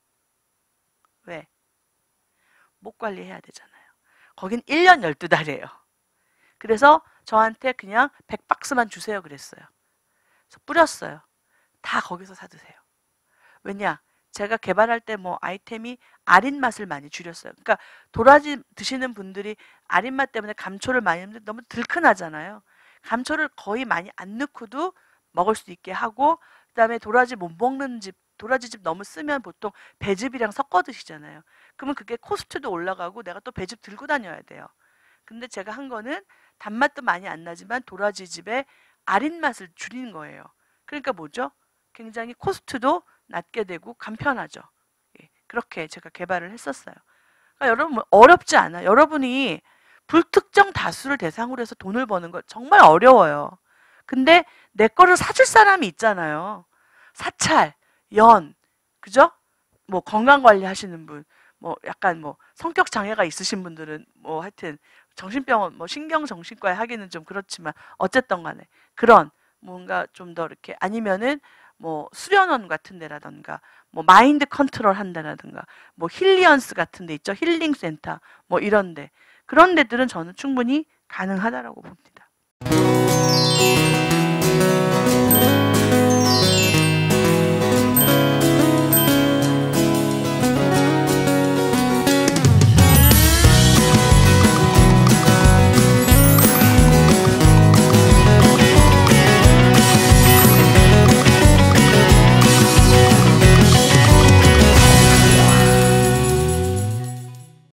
왜? 목 관리해야 되잖아요. 거긴 1년 12달이에요. 그래서 저한테 그냥 100박스만 주세요 그랬어요. 그래서 뿌렸어요. 다 거기서 사드세요. 왜냐? 제가 개발할 때 뭐 아이템이 아린 맛을 많이 줄였어요. 그러니까 도라지 드시는 분들이 아린 맛 때문에 감초를 많이 넣는데 너무 들큰하잖아요. 감초를 거의 많이 안 넣고도 먹을 수 있게 하고 그다음에 도라지 못 먹는 집 도라지즙 너무 쓰면 보통 배즙이랑 섞어 드시잖아요. 그러면 그게 코스트도 올라가고 내가 또 배즙 들고 다녀야 돼요. 근데 제가 한 거는 단맛도 많이 안 나지만 도라지즙의 아린 맛을 줄이는 거예요. 그러니까 뭐죠? 굉장히 코스트도 낮게 되고 간편하죠. 예, 그렇게 제가 개발을 했었어요. 그러니까 여러분 어렵지 않아요. 여러분이 불특정 다수를 대상으로 해서 돈을 버는 거 정말 어려워요. 근데 내 거를 사줄 사람이 있잖아요. 사찰, 그죠? 뭐 건강관리 하시는 분, 뭐 약간 뭐 성격 장애가 있으신 분들은 뭐 하여튼 정신병원, 뭐 신경정신과에 하기는 좀 그렇지만 어쨌든 간에 그런 뭔가 좀 더 이렇게 아니면은 뭐 수련원 같은 데라던가 뭐 마인드 컨트롤 한다라든가 뭐 힐리언스 같은 데 있죠. 힐링 센터 뭐 이런 데. 그런 데들은 저는 충분히 가능하다라고 봅니다.